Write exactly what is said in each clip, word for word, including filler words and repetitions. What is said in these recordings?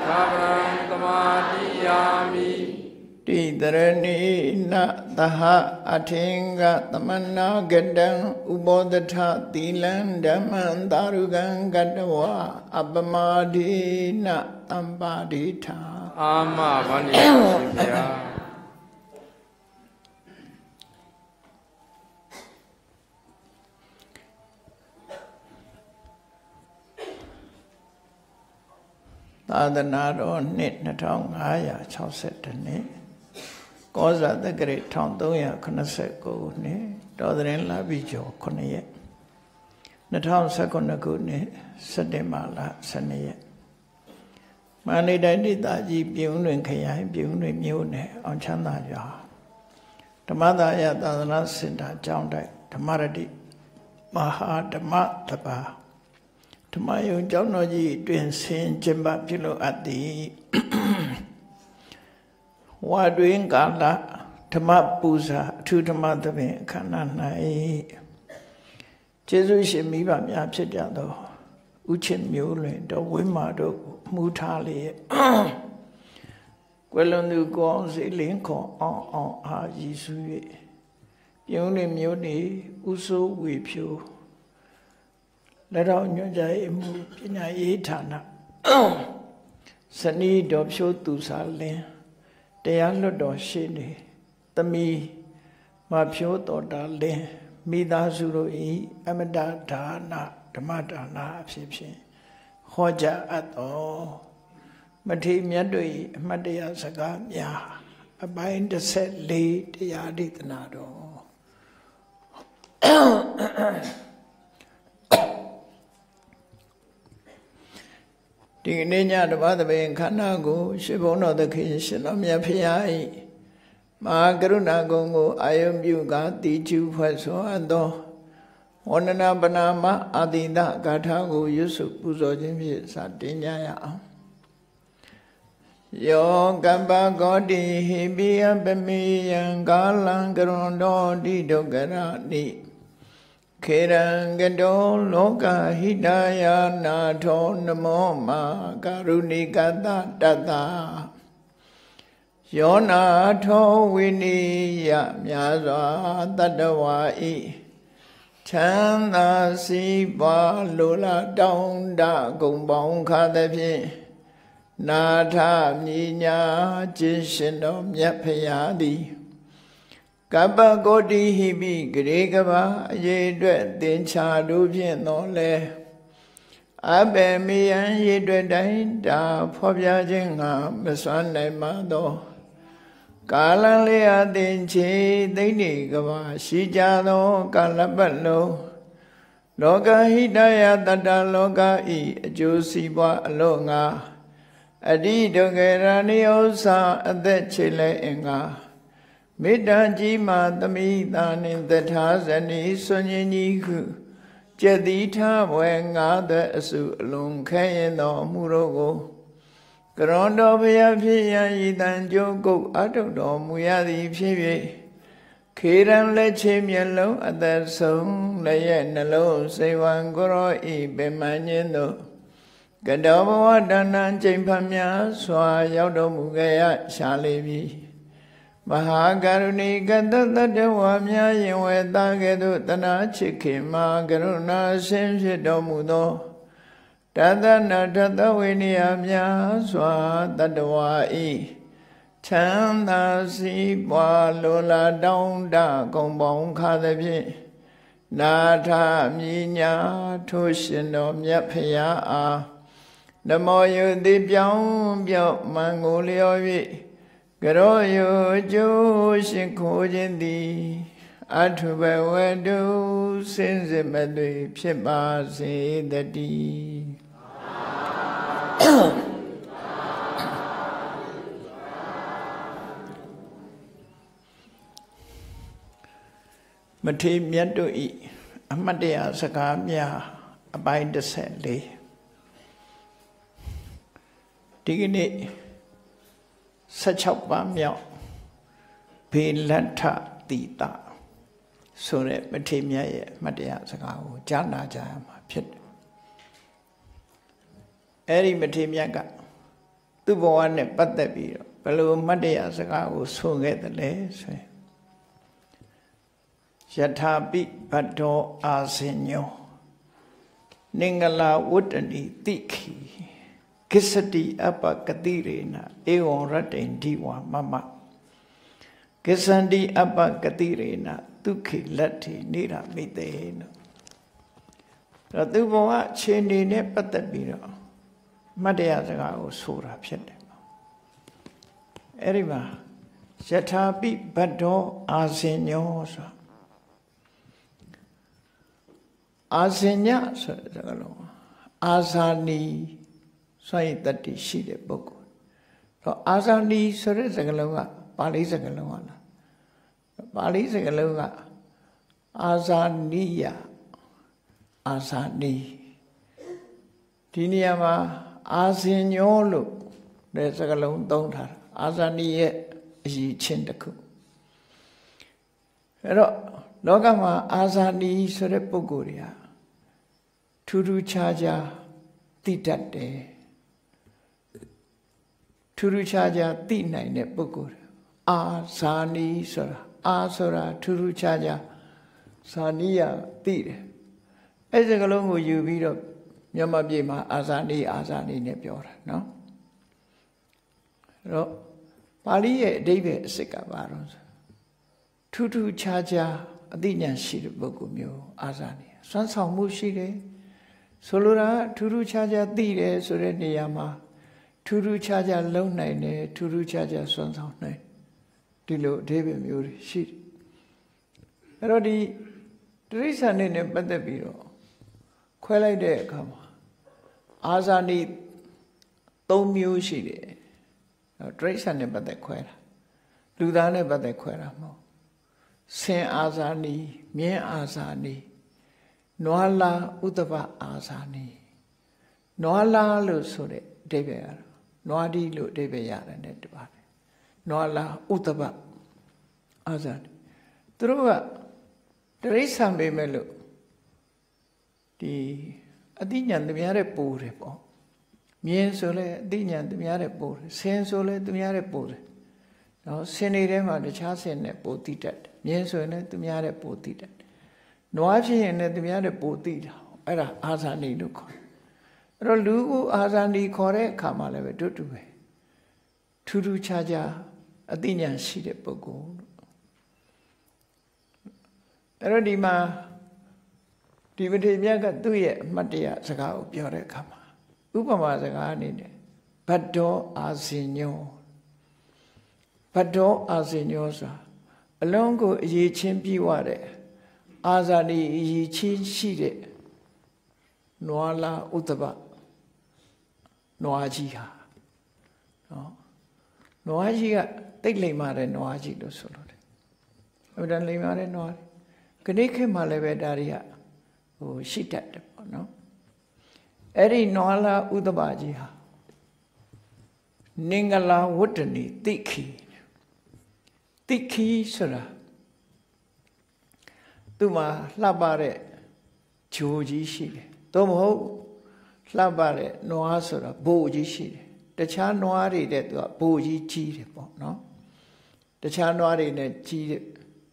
Karam Tamadiyami Ti Dharani Na Daha Atinga Tamana Gadang Ubodhatha Tilan Dhaman Darugan Gadawa Abamadi Na Tambadita Ama Bani Shibya Adhanaro Nit Natong Aya Chauset Ni Koza the Great Town Doya Konaseko Ni Dodrin Labijo Konaye Natam Sakonaku Ni Sademala Sanaye Mani Dadi Daji Biun Kaya Biun Mune on Chanda Ya Tamada Yadana Sinta Joundai Tamaradi Maha Dama Taba Tamayo Jonoji doing sin Jimba Pilo at the What doing Gala Tama Buza to Tamatame Kananai Jesus Miba Yapsediado Uchin Mule, the Wimado Mutali Quelonu Gonzi Lincoln on our Jesu Yoni Muni Uso Whip you. Let out your jay move in a etana. Sani dobsho to sale. They are lodo shady. The me, my pure daughter le. Me da zuro e, amada na, tomata na, psipsi. Hoja at all. Mati miadui, Madia saga, ya. A bind the set late, yadit nado. Digninya the Bada Bain Kanago, Shibono the Kishin of Yapiai, Magaruna Gongo, I am you got the two for so and do. Onana Banama, Adida, Gatago, Yusuf, Puzojim, Satinya. Yo Gamba Godi, he be a Bemi and Galan Garondo, Dido Garani. Kerangado loka hidaya nato namo ma karunikata tata Yona to winiya myazwa tatawai Chanda sipa lula daunda gumbang kadapi Nata minya jishino myapayadi Kappa Godi Hibi Gregava Yedwe Dincha Dubin no le Abe Mian Yedwe Dainda Pobia Jinga Meswane Mado Kalalea Dinchi Dini Gava Shijado Kalabalo Loga Hidaya Tata Loga I Josiba Longa Adi Dogerani Osa Ade Chile Inga Midaji Madami Danin the Tazani Soniniku Jadita Wenga the Asu Lung Kayano Murogo Grondo Pia Yidan Joko Atodo Muyadi Pivi Kiran Lechim Yellow at that song Layan Nalo Sewan Goro E Bemanino Gadabo Danan Jimpamia Swa Yodo Mugaya Shalibi Mahagaruni Gadadawamya Yeweta Gedu Tana Chikima Garuna Simsidomudo Tadana Tadawiniamya Swa Tadawai Chanda Sipwa Lola Daunda Gombong Kadabi Nata Minya Tushino Myapaya Namoyo Dipyong Byo Mangolio Garoyo Jo Shinkojindi Atuba Wedu Sinzimadu Pipa Se Dadi Mati Miatu E Amadia Sakamia Abide the Sally Digini Such a bamya Pilanta Tita Sure Matimia Madia Sakao Jana Jam Pit Eri Matimiaga သူ့ဘဝနဲ့ပတ်သက်ပြီးတော့ဘယ်လိုမတ်တရားစကားကိုဆိုခဲ့တယ်လဲဆိုရင်ယထာပိဘဒ္ဒောအာဇင်ညောနင်္ဂလာဝတ္တနိတိခိကိစ္စတိအပကတိရေနဧဝံရတ္တိဒီဝမမကိစ္စန္တိအပကတိရေနဒုက္ခိလတ္ထိနိရမိတေနော်အဲ့သူဘဝခြေနေနဲ့ပတ်သက်ပြီးတော့မတ်တရားစကားကိုဆိုတာဖြစ်တယ်အဲ့ဒီမှာယထာပိဘဒ္ဒောအာဇင်ညောဆိုအာဇင်ညဆိုတဲ့စကားလုံးအာဇာနီစွန့်ရည်တတ္တိရှိတဲ့ပုဂ္ဂိုလ်တော့အာဇာနီဆိုတဲ့စကားလုံးကပါဠိစကားလုံးကလားပါဠိစကားလုံးကအာဇာနိယအာဇာနီဒီနေရာမှာအာဇင်ညောလို့တဲ့စကားလုံးသုံးထားတာအာဇာနီရဲ့အရည်ချင်းတစ်ခုအဲ့တော့လောကမှာအာဇာနီဆိုတဲ့ပုဂ္ဂိုလ်တွေဟာထူးထူးခြားခြားသိတတ်တယ်ထူးထူးခြားခြားသိနိုင်တဲ့ပုဂ္ဂိုလ်အာဇာနီဆိုတာအာဆိုတာထူးထူးခြားခြားဇာနီယသိတယ်အဲ့ဒီကလုံးကိုယူပြီးတော့မြန်မာပြည်မှာအာဇာနီအာဇာနီနဲ့ပြောတာနော်အဲ့တော့ပါဠိရဲ့အဓိပ္ပာယ်အစစ်ကဘာလို့ဆိုထူးထူးခြားခြားအသိဉာဏ်ရှိတဲ့ပုဂ္ဂိုလ်မျိုးအာဇာနီစွမ်းဆောင်မှုရှိတယ်ဆိုလိုတာထူးထူးခြားခြားသိတယ်ဆိုတဲ့နေရာမှာထူးထူးခြားခြားလုံနိုင်တယ်ထူးထူးခြားခြားစွမ်းဆောင်နိုင်ဒီလိုအဓိပ္ပာယ်မျိုးတွေရှိတယ်အဲ့တော့ဒီတိရစ္ဆာန်တွေနဲ့ပတ်သက်ပြီးတော့ခွဲလိုက်တဲ့အခါမှာအာဇာနီသုံးမျိုးရှိတယ်တိရစ္ဆာန်နဲ့ပတ်သက်ခွဲတာလူသားနဲ့ပတ်သက်ခွဲတာမဟုတ်ဆင်အာဇာနီမြင်းအာဇာနီနွားလာဥဒ္ဒပအာဇာနီနွားလာလို့ဆိုတဲ့အဓိပ္ပာယ်ကတော့နွားဒီလို့အဓိပ္ပာယ်ရတယ်နဲ့တပါတယ်နွားလာဥဒ္ဒပအာဇာနီသူတို့ကတိရစ္ဆာန်ပဲမဲ့လို့ဒီအတိညာဏ်သူများတဲ့ပိုးတယ်ပေါ့မြင်းဆိုလဲအတိညာဏ်သူများတဲ့ပိုးတယ်ဆင်ဆိုလဲသူများတဲ့ပိုးတယ်နော်ဆင်တွေထဲမှာတခြားဆင်နဲ့ပိုးတိတတ်တယ်မြင်းဆိုရင်လည်းသူများတဲ့ပိုးတိတတ်တယ်နွားဖြစ်ရင်လည်းသူများတဲ့ပိုးတိတာအဲ့ဒါအာဇာနီလို့ခေါ်တယ်အဲ့တော့လူကိုအာဇာနီခေါ်တဲ့အခါမှာလည်းပဲတူတူပဲထူးထူးခြားခြားအတိညာဏ်ရှိတဲ့ပုဂ္ဂိုလ်အဲ့တော့ဒီမှာဒီပတိမြတ်ကသူ့ရဲ့အမှတ်တရစကားကိုပြောတဲ့အခါမှာဥပမာစကားအနေနဲ့ဘဒ္ဒောအာဇင်ညောဘဒ္ဒောအာဇင်ညောဆိုတာအလုံးကိုအရေးချင်းပြီးွားတဲ့အာဇာနီအရေးချင်းရှိတဲ့နွားလာဥဒ္ဒပနွားကြီးဟာနော်နွားကြီးကတိတ်လိမ်မာတဲ့နွားကြီးလို့ဆိုလို့တယ်အဲ့ဒါလိမ်မာတဲ့နွားခဏခေတ်မှလည်းပဲဒါတွေကဟိုရှိတတ်တယ်ပေါ့နော်အဲ့ဒီနွားလာဥဒ္ဒပကြီးဟာနင်္ဂလာဝတ္တနိတိခိတိခိဆိုတာသူ့မှာလှပတဲ့ဂျိုကြီးရှိတယ်သို့မဟုတ်လှပတဲ့နွားဆိုတာဘိုးကြီးရှိတယ်တခြားနွားတွေတဲ့သူကဘိုးကြီးကြီးတယ်ပေါ့နော်တခြားနွားတွေနဲ့ကြီးတဲ့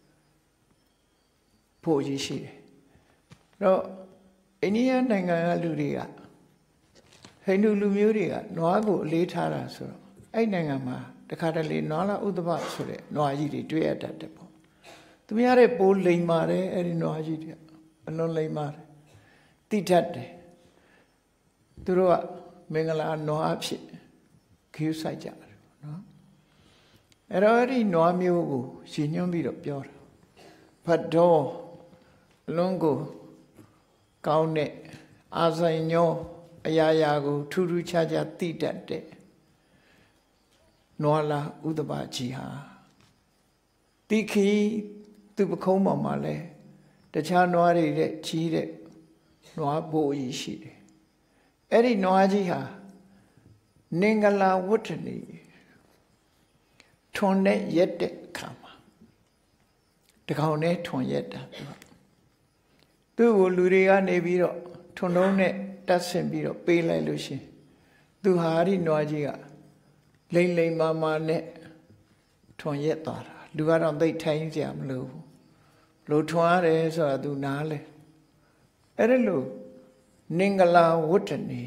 ဘိုးကြီးရှိတယ်တော့အိန္ဒိယနိုင်ငံကလူတွေကဟိန္ဒူလူမျိုးတွေကနွားကိုအလေးထားတာဆိုတော့အဲ့နိုင်ငံမှာတခါတလေနွားလာဥဒ္ဒပဆိုတဲ့နွားကြီးတွေတွေ့ရတတ်တယ်ပေါ့သူများတဲ့ပိုးလိမ်ပါတယ်အဲ့ဒီနွားကြီးတွေအလွန်လိမ်ပါတယ်တိထတ်တယ်သူတို့ကမင်္ဂလာနွားအဖြစ်ခရူးဆိုင်ကြတယ်နော်အဲ့တော့အဲ့ဒီနွားမျိုးကိုရှင်ညွှန်းပြီးတော့ပြောတာဘဒ္ဒောအလွန်ကိုကောင်းတဲ့အာဇင်ညောအရာရာကိုထူးထူးခြားခြားသိတတ်တဲ့နွားလာဥဒ္ဒပကြီးဟာတိခိသူပခုံးပေါ်မှာလဲတခြားနွားတွေတဲ့ကြီးတဲ့နွားဘိုးကြီးရှိတယ်အဲ့ဒီနွားကြီးဟာနင်္ဂလာဝတ္တနိထွန်နဲ့ရက်တဲ့အခါမှာတကောင်နဲ့ထွန်ရက်တာသူ့ကိုလူတွေကနေပြီးတော့ထွန်တုံးနဲ့တတ်ဆင်ပြီးတော့ပေးလိုက်လို့ရှင်သူဟာအဲ့ဒီနွားကြီးကလိမ့်လိမ့်မာမာနဲ့ထွန်ရက်သွားတာလူကတော့သိထိုင်းကြမလို့လို့ထွန်ရတယ်ဆိုတာသူနားလဲအဲ့ဒါလို့နင်္ဂလာဝတ္တနေ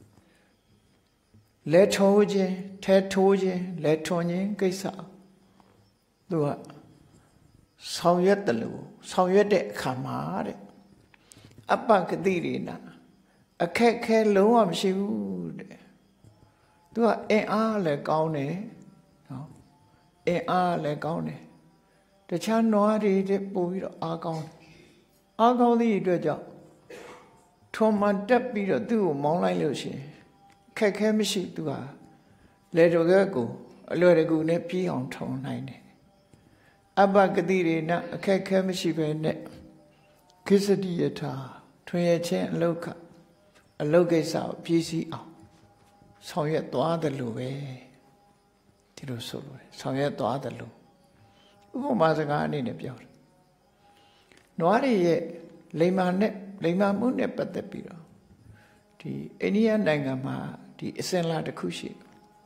လက်ထိုးခြင်းထဲထိုးခြင်းလက်ထွန်ခြင်းကိစ္စသူကဆောင်ရွက်တယ်လို့ဆောင်ရွက်တဲ့အခါမှာတဲ့အပ္ပကတိရိနာအခက်ခဲလုံးဝမရှိဘူးတဲ့သူကအင်အားလည်းကောင်းတယ်နော်အင်အားလည်းကောင်းတယ်တခြားနွားတွေတဲ့ပို့ပြီးတော့အားကောင်းတယ်အားကောင်းသည့်အတွက်ကြောင့်ထုံမှတက်ပြီးတော့သူ့ကိုမောင်းလိုက်လို့ရှိရင်ခက်ခဲမရှိသူဟာလေတော်ကကိုအလွယ်တကူနဲ့ပြေးအောင်ထုံနိုင်တယ်အပ္ပကတိရိနာအခက်ခဲမရှိပဲနဲ့ကိစ္စတိယထာထွင်ရခြင်းအလုခအလုကိစ္စကိုပြည့်စည်အောင်ဆောင်ရွက်သွားတယ်လို့ပဲဒီလိုဆိုလို့ဆောင်ရွက်သွားတယ်လို့ဥပမာစကားအနေနဲ့ပြောတယ်နွားတွေရဲ့လိမ္မာနဲ့လိမ္မာမှုနဲ့ပတ်သက်ပြီးတော့ဒီအိန္ဒိယနိုင်ငံမှာဒီအစင်လာတစ်ခုရှိတယ်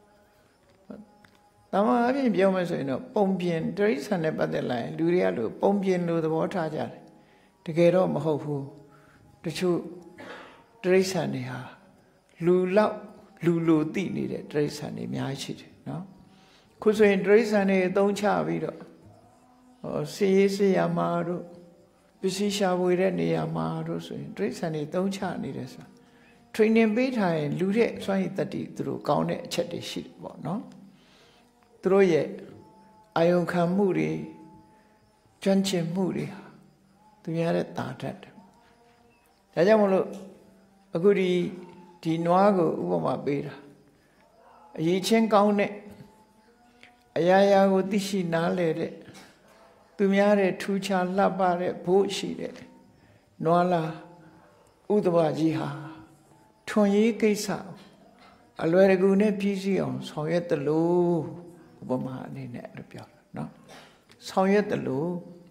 တမန်အပြင်ပြောမယ်ဆိုရင်တော့ပုံပြင်တရိษံနဲ့ပတ်သက်လာရင်လူတွေကလို့ပုံပြင်လို့သဘောထားကြတယ်တကယ်တော့မဟုတ်ဘူးတချို့တရိษံတွေဟာလူလောက်လူလိုသိနေတဲ့တရိษံတွေအများကြီးရှိတယ်နော်ခုဆိုရင်တရိษံတွေအသုံးချပြီးတော့ဟောစီရေးစီရမှာတို့ပစ္စည်းရှာဖွေတဲ့နေရာမှာတို့ဆိုရင်တရိษံတွေသုံးချနေတယ်ဆိုတာ training ပေးထားရင်လူတဲ့စွမ်းရည်တတိသူတို့ကောင်းတဲ့အချက်တွေရှိတယ်ပေါ့နော်သူတို့ရဲ့အာယုံခံမှုတွေကျွမ်းကျင်မှုတွေဟာသူများတဲ့တာတတ်တယ်ဒါကြောင့်မလို့အခုဒီဒီနွားကိုဥပမာပေးတာအရေးချင်းကောင်းတဲ့အရာရာကိုသိရှိနားလည်တဲ့သူများတဲ့ထူးခြားလှပတဲ့ဘိုးရှိတဲ့နွားလားဥဒ္ဒဘကြီးဟာထွန်ရေးကိစ္စအလွယ်တကူနဲ့ပြည့်စည်အောင်ဆောင်ရွက်တယ်လို့ဥပမာအနေနဲ့အဲ့လိုပြောတာနော်ဆောင်ရွက်တယ်လို့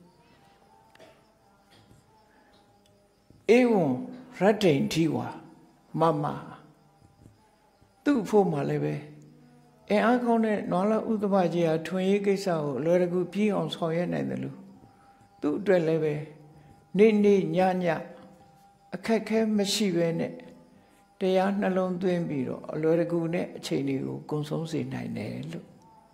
ဧဝံရတ္တိန်ဒီဝါမမသူ့ဖို့မှလည်းပဲအင်အားကောင်းတဲ့နွားလာဥဒ္ဒဘကြီးဟာထွန်ရေးကိစ္စကိုအလွယ်တကူပြည့်အောင်ဆောင်ရွက်နိုင်တယ်လို့သူ့အတွက်လည်းပဲနေ့နေ့ညညအခက်ခဲမရှိပဲနဲ့တရားနှလုံးသွင်းပြီးတော့အလွယ်တကူနဲ့အချိန်တွေကိုကုံဆုံးစေနိုင်တယ်လို့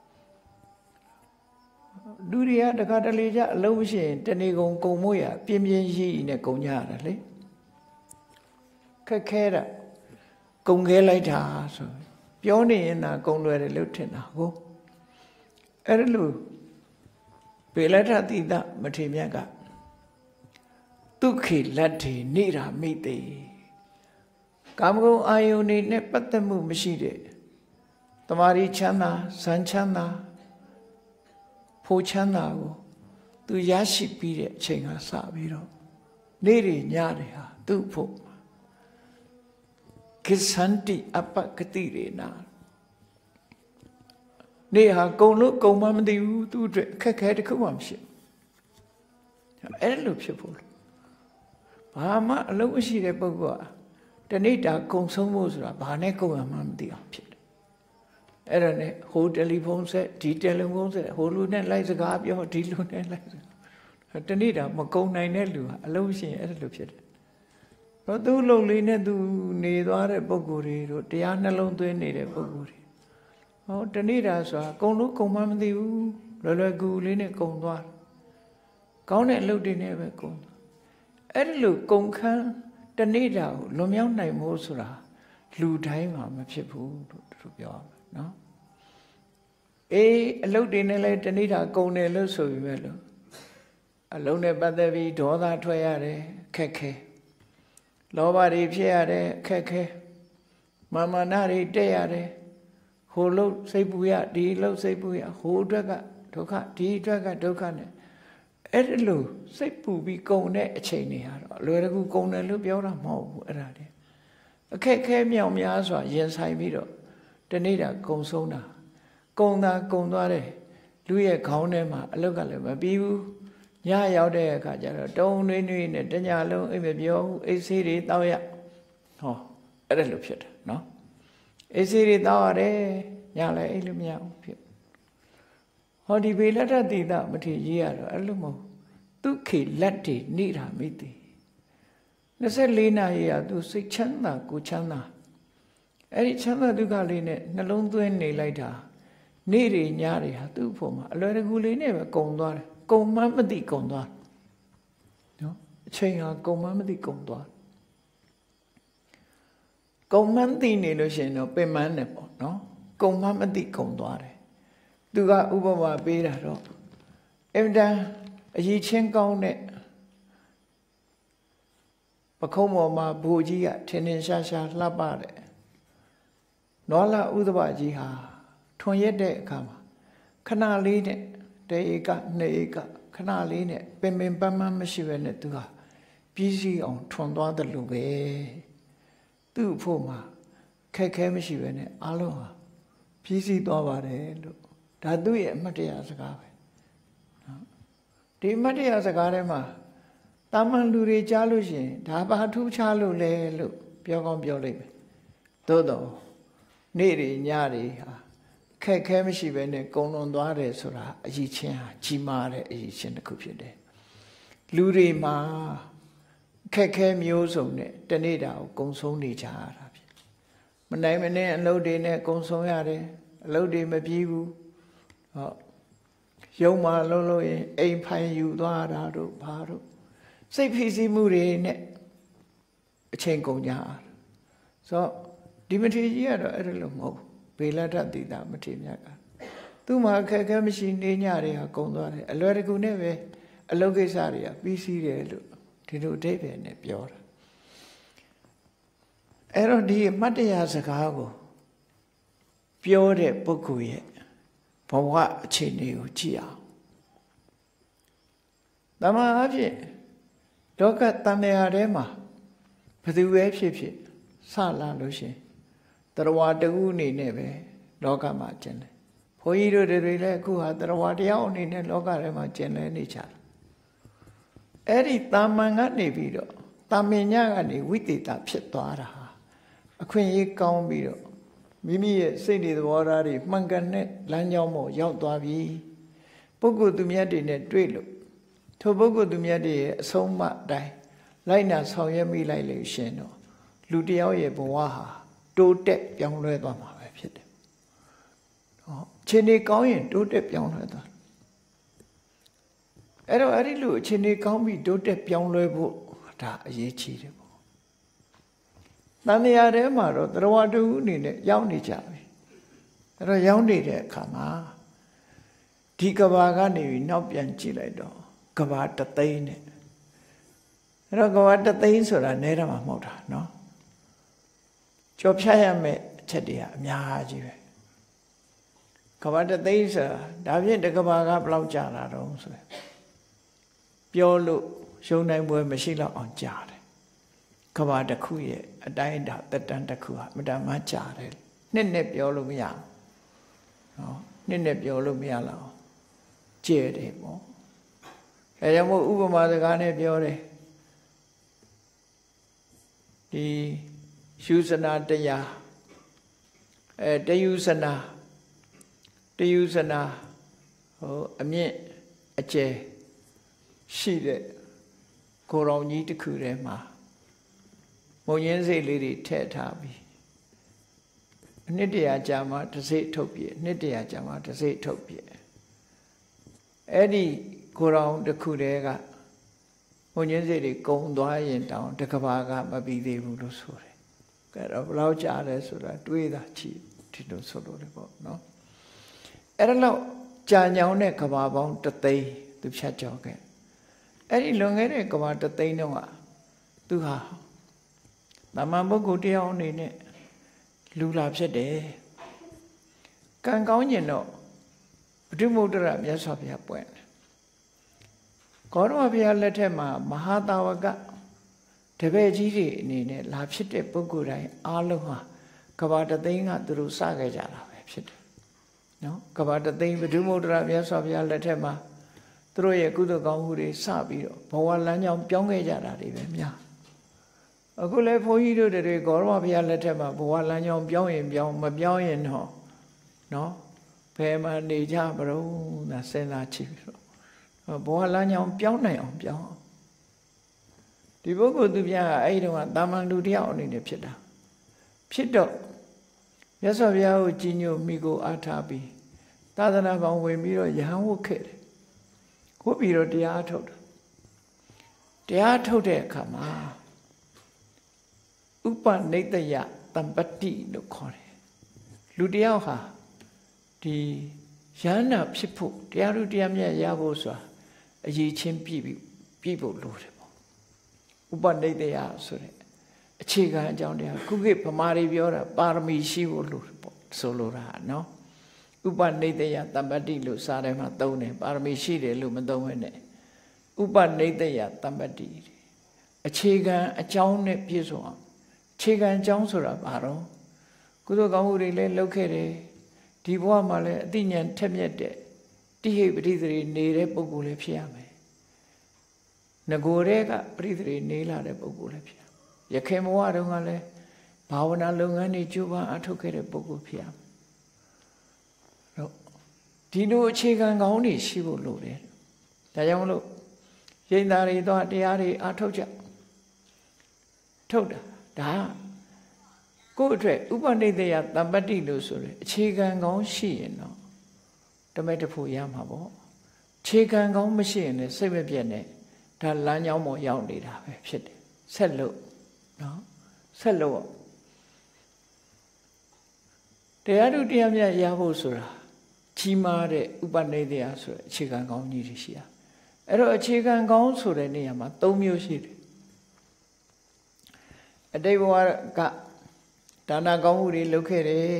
လူတွေကတခါတလေကြအလုံးမရှိရင်တဏီကုံကုံမို့ရပြင်းပြင်းရှိနဲ့ကုံကြရတယ်လေခက်ခဲတာကုံခဲလိုက်တာဆိုပြောနေရင်သာကုံလွယ်တယ်လို့ထင်တာကိုအဲ့ဒါလို့ပေလထတိတမထေမြတ်ကဒုက္ခိလတ္ထေနိရာမိတေကာမဂုဏ်အာယုန်တွေနဲ့ပတ်သက်မှုမရှိတဲ့တမာရီချမ်းသာဇန်ချမ်းသာဖို့ချမ်းသာကိုသူရရှိပြီးတဲ့အချိန်ကစပြီးတော့နေ့တွေညတွေဟာသူ့ဖို့ကိသန္တိအပ္ပကတိရေနာနေ့ဟာကုံလို့ကုံမှမသိဘူးသူ့အတွက်အခက်ခဲတစ်ခုမှမရှိဘူးအဲ့လိုဖြစ်ဖို့လို့ဘာမှအလုံးမရှိတဲ့ပုဂ္ဂိုလ်ကတနေ့တာကုံဆုံးဖို့ဆိုတာဘာနဲ့ကုံရမှမသိအောင်ဖြစ်တယ်အဲ့ဒါနဲ့ဟိုတယ်လီဖုန်းဆက်ဒီတယ်လီဖုန်းဆက်ဟိုလူနဲ့လိုက်စကားပြောဒီလူနဲ့လိုက်စကားတနေ့တာမကုံနိုင်တဲ့လူကအလုံးရှိရင်အဲ့လိုဖြစ်တယ်တော့သူ့လုံလေးနဲ့သူနေသွားတဲ့ပုဂ္ဂိုလ်တွေတို့တရားနှလုံးသွင်းနေတဲ့ပုဂ္ဂိုလ်တွေဟောတနေ့တာဆိုတာကုံလို့ကုံမှမသိဘူးလွယ်လွယ်ကူလေးနဲ့ကုံသွားကောင်းတဲ့အလုပ်တွေနဲ့ပဲကုံအဲ့ဒီလိုကုံခန်းတနေ့တာကိုလွန်မြောက်နိုင်ဖို့ဆိုတာလူတိုင်းမှာမဖြစ်ဘူးလို့သူပြောရမယ်နော်အေးအလုပ်တွေနဲ့လည်းတနေ့တာကုံတယ်လို့ဆိုပြီးပဲလို့အလုံးနဲ့ပတ်သက်ပြီးဒေါသထွက်ရတယ်ခက်ခဲလောဘတွေဖြစ်ရတယ်ခက်ခဲမာမနာတွေတက်ရတယ်ဟိုလို့စိတ်ပူရဒီလို့စိတ်ပူရဟိုအတွက်ကဒုက္ခဒီအတွက်ကဒုက္ခနဲ့အဲ့ဒီလိုစိတ်ပူပြီးကုံတဲ့အချိန်တွေဟာတော့အလွယ်တကူကုံတယ်လို့ပြောတာမဟုတ်ဘူးအဲ့ဒါတွေအခက်ခဲမြောက်များစွာရင်ဆိုင်ပြီးတော့တနေ့တာကုံဆုံးတာကုံတာကုံသွားတယ်လူရဲ့ခေါင်းထဲမှာအလုတ်ကလည်းမပြီးဘူးညရောက်တဲ့အခါကျတော့တုံးနှွေးနှွေးနဲ့တညလုံးအိမ်မပြောဘူးအိတ်ဆေးတွေတောက်ရဟောအဲ့ဒါလိုဖြစ်တယ်နော်အိတ်ဆေးတွေတောက်ရတယ်ည nhà lại ấy lúc nhau phiền họ đi về lát ra thì ta mà thì gì à rồi lúc mà tu khi lát thì nị ra mấy tí nó sẽ lên này à tu sẽ chán là cố chán là ấy chán là tu cả lên này nó lông tuên này lại đã nị đi nhà đi à tu phổ mà lời nó gửi lên này mà công đoan công mà mất đi công đoan đó chơi à công mà mất đi công đoan công mà đi này lo xem nó bên mà này bỏ nó công mà mất đi công đoan đấy tu cả upa mà bây giờ đó em đang gì trên con này mà không mà mà bố gì à thiên nhiên xa xa lá ba đấy nó là upa gì ha thôn nhất đấy cả mà khả năng lý này đấy cả này cả khả năng lý này bên bên bên mà mới xí về này tu cả busy ông thôn đó được luôn về tu phụ mà khai khai mới xí về này alo à busy đó vào đấy luôn đã tu vậy mà để ăn cái đi mà đi ăn cái đấy mà tam anh lưu đi trả luôn gì đã ba thu trả luôn lệ luôn biểu con biểu lên todo đó nè đi nhà đi ha khai khai mới xí về này công nông đó đấy số là gì chuyện à chỉ mà đấy gì chuyện nó cướp đấy lưu đi mà khai khai miêu sống này tên này đào công sống đi trả ra mình này mình này lâu đi này công sống ra đấy lâu đi mà biu họ dùng mà lâu lâu em phải yêu đó ra rồi phá rồi xây phi gì mua đi nè trên công nhà so đi mình thấy gì đó ở đây là một về là ra thì ta mình thấy nhà cả tu mà cái cái mình xin đi nhà đi học công đó này lâu đấy cũng nè về lâu cái sao đi à busy đấy luôn thì nó đấy về nè biểu ra ở đó đi mất đi à sao cả cô biểu đấy bốc cùi bảoว่าအခြေအနေကိုကြည့်အောင်တမန်အဖြစ်လောကတန်မြာထဲမှာဘယ်သူပဲဖြစ်ဖြစ်စလာလို့ရှင်တရားတူအနေနဲ့ပဲလောကမှာကျင်တယ်ဘုန်းကြီးတို့တွေလည်းအခုဟာတရားတရားအနေနဲ့လောကထဲမှာကျင်လဲနေကြတယ်အဲ့ဒီတာမန်ကနေပြီးတော့တာမင်ညကနေဝိသေသဖြစ်သွားတာဟာအခွင့်အရေးကောင်းပြီးတော့မိမိရဲ့စိတ်တွေသဘောထားတွေမှန်ကန်တဲ့လမ်းကြောင်းပေါ်ရောက်သွားပြီပုဂ္ဂိုလ်သူမြတ်တွေနဲ့တွေ့လို့ထိုပုဂ္ဂိုလ်သူမြတ်တွေရဲ့အဆုံးအမတိုင်းလိုက်နာဆောင်ရွက်မိလိုက်လို့ရှင်တော့လူတယောက်ရဲ့ဘဝဟာတိုးတက်ပြောင်းလဲသွားမှာပဲဖြစ်တယ်ဟောခြေနေကောင်းရင်တိုးတက်ပြောင်းလဲသွားအဲ့တော့အဲ့ဒီလိုခြေနေကောင်းပြီးတိုးတက်ပြောင်းလဲဖို့ဒါအရေးကြီးတယ်တန်မြာထဲမှာတော့တရားတူအနေနဲ့ရောက်နေကြပြီအဲ့တော့ရောက်နေတဲ့အခါမှာဒီကဘာကနေပြီးနောက်ပြန်ကြည့်လိုက်တော့ကဘာတသိန်းနဲ့အဲ့တော့ကဘာတသိန်းဆိုတာနဲတယ်မှာမဟုတ်တာနော်ကြော်ဖြတ်ရမယ့်အချက်တွေကအများကြီးပဲကဘာတသိန်းဆိုတာဒါဖြင့်တကဘာကဘယ်လောက်ကြာလာတော့ဆိုရင်ပြောလို့ရှုံနိုင်ပွဲမရှိတော့အောင်ကြာတယ်ကဘာတစ်ခုရဲ့အတိုင်းအတာတက်တန်းတစ်ခုဟာမတမ်းကြာတယ်နှစ်နဲ့ပြောလို့မရဘူးနော်နှစ်နဲ့ပြောလို့မရတော့ကျဲတယ်ပေါ့အဲကြောင့်မို့ဥပမာစကားနဲ့ပြောတယ်ဒီယူဇနာတရားအဲတယူဇနာတယူဇနာဟိုအမြင့်အကျယ်ရှိတဲ့ကိုယ်တော်ကြီးတစ်ခုထဲမှာမုံရင်းစိတ်လေးတွေထည့်ထားပြီးအနှစ်တရာကြာမှတစ်စိတ်ထုတ်ပြည့်နှစ်တရာကြာမှတစ်စိတ်ထုတ်ပြည့်အဲ့ဒီကိုယ်တော်တစ်ခုတည်းကမုံရင်းစိတ်တွေကုံသွားရင်တောင်တကဘာကမပြီးသေးဘူးလို့ဆိုတယ်။အဲ့တော့ဘယ်လောက်ကြာလဲဆိုတာတွေးတာချီဒီလိုဆိုလို့လေပေါ့နော်။အဲ့ဒါတော့ကြာညောင်းတဲ့ကဘာပေါင်းတသိန်းသူဖြတ်ကျော်ခဲ့။အဲ့ဒီလွန်ခဲ့တဲ့ကဘာတသိန်းတော့ကသူဟာတမန်ပုဂ္ဂိုလ်တယောက်အနေနဲ့လူလာဖြစ်တယ်ကံကောင်းကျင်တော့ဘုဒ္ဓမုဒ္ဒရာမြတ်စွာဘုရားပွင့်တယ်ကောရမဘုရားလက်ထက်မှာမဟာတာဝကတပည့်ကြီးတွေအနေနဲ့လာဖြစ်တဲ့ပုဂ္ဂိုလ်တိုင်းအားလုံးဟာကဘာတသိန်းကသူတို့စခဲ့ကြတာပဲဖြစ်တယ်နော်ကဘာတသိန်းဘုဒ္ဓမုဒ္ဒရာမြတ်စွာဘုရားလက်ထက်မှာသူတို့ရဲ့ကုသိုလ်ကောင်းမှုတွေစပြီးတော့ဘဝလမ်းကြောင်းပြောင်းခဲ့ကြတာတွေပဲများအခုလည်းဘုန်းကြီးတို့တွေကောရမဘုရားလက်ထက်မှာဘဝလမ်းကြောင်းပြောင်းရင်ပြောင်းမပြောင်းရင်တော့နော်ဘယ်မှာနေကြမလို့သာစဉ်းစားကြည့်ပြီးတော့ဘဝလမ်းကြောင်းပြောင်းနိုင်အောင်ပြောင်းအောင်ဒီပုဂ္ဂိုလ်သူပြကအဲ့ဒီတော့တာမန်လူတယောက်အနေနဲ့ဖြစ်တာဖြစ်တော့မြတ်စွာဘုရားကိုကြီးညိုမိကိုအားထားပြီးသာသနာပေါင်းဝင်ပြီးတော့ယဟန်ဝတ်ခဲ့တယ်ဝတ်ပြီးတော့တရားထုတ်တယ်တရားထုတ်တဲ့အခါမှာဥပနိတယတမ္ပတ္တိလို့ခေါ်တယ်လူတယောက်ဟာဒီယန္နာဖြစ်ဖို့တရားဥတရားမြတ်ရဖို့ဆိုတာအရေးချင်းပြည့်ပြီးပြည့်ဖို့လိုတယ်ပေါ့ဥပနိတယဆိုတဲ့အခြေခံအကြောင်းတရားခုခေတ်ဗမာတွေပြောတာပါရမီရှိဖို့လိုတယ်ပေါ့ဆိုလိုတာနော်ဥပနိတယတမ္ပတ္တိလို့စာထဲမှာသုံးတယ်ပါရမီရှိတယ်လို့မသုံးဘဲနဲ့ဥပနိတယတမ္ပတ္တိအခြေခံအကြောင်းနဲ့ပြည့်စုံအောင်အခြေခံအကြောင်းဆိုတာဘာတော့ကုသိုလ်ကောင်းမှုတွေလည်းလုပ်ခဲ့တယ်ဒီဘဝမှာလည်းအသိဉာဏ်ထက်မြက်တဲ့တိဟိပရိသေတွေနေတဲ့ပုဂ္ဂိုလ်လည်းဖြစ်ရမယ်ငကိုယ်တဲ့ကပရိသေတွေနေလာတဲ့ပုဂ္ဂိုလ်လည်းဖြစ်ရရခင်ဘဝတုန်းကလည်းဘာဝနာလုပ်ငန်းတွေကြိုးပမ်းအထောက်ခဲ့တဲ့ပုဂ္ဂိုလ်ဖြစ်ရမယ်တော့ဒီလိုအခြေခံကောင်းတွေရှိဖို့လိုတယ်ဒါကြောင့်မလို့ရိန်သားတွေတော့တရားတွေအထောက်ကြထုတ်တာဒါကိုယ့်အတွက်ဥပနိတယတမ္ပတ္တိလို့ဆိုရယ်အခြေခံကောင်းရှိရင်တော့တမဲတဖို့ရမှာပေါ့အခြေခံကောင်းမရှိရင်လည်းစိတ်မပြတ်နဲ့ဒါလမ်းကြောင်းပေါ်ရောက်နေတာပဲဖြစ်တယ်ဆက်လို့နော်ဆက်လို့တရားသူတရားမြတ်ရဖို့ဆိုတာကြီးမားတဲ့ဥပနိတယဆိုတဲ့အခြေခံကောင်းကြီးတွေရှိရအဲ့တော့အခြေခံကောင်းဆိုတဲ့နေရာမှာ၃မျိုးရှိတယ်အတိတ်ဘဝကဒါနကောင်းမှုတွေလုပ်ခဲ့တယ်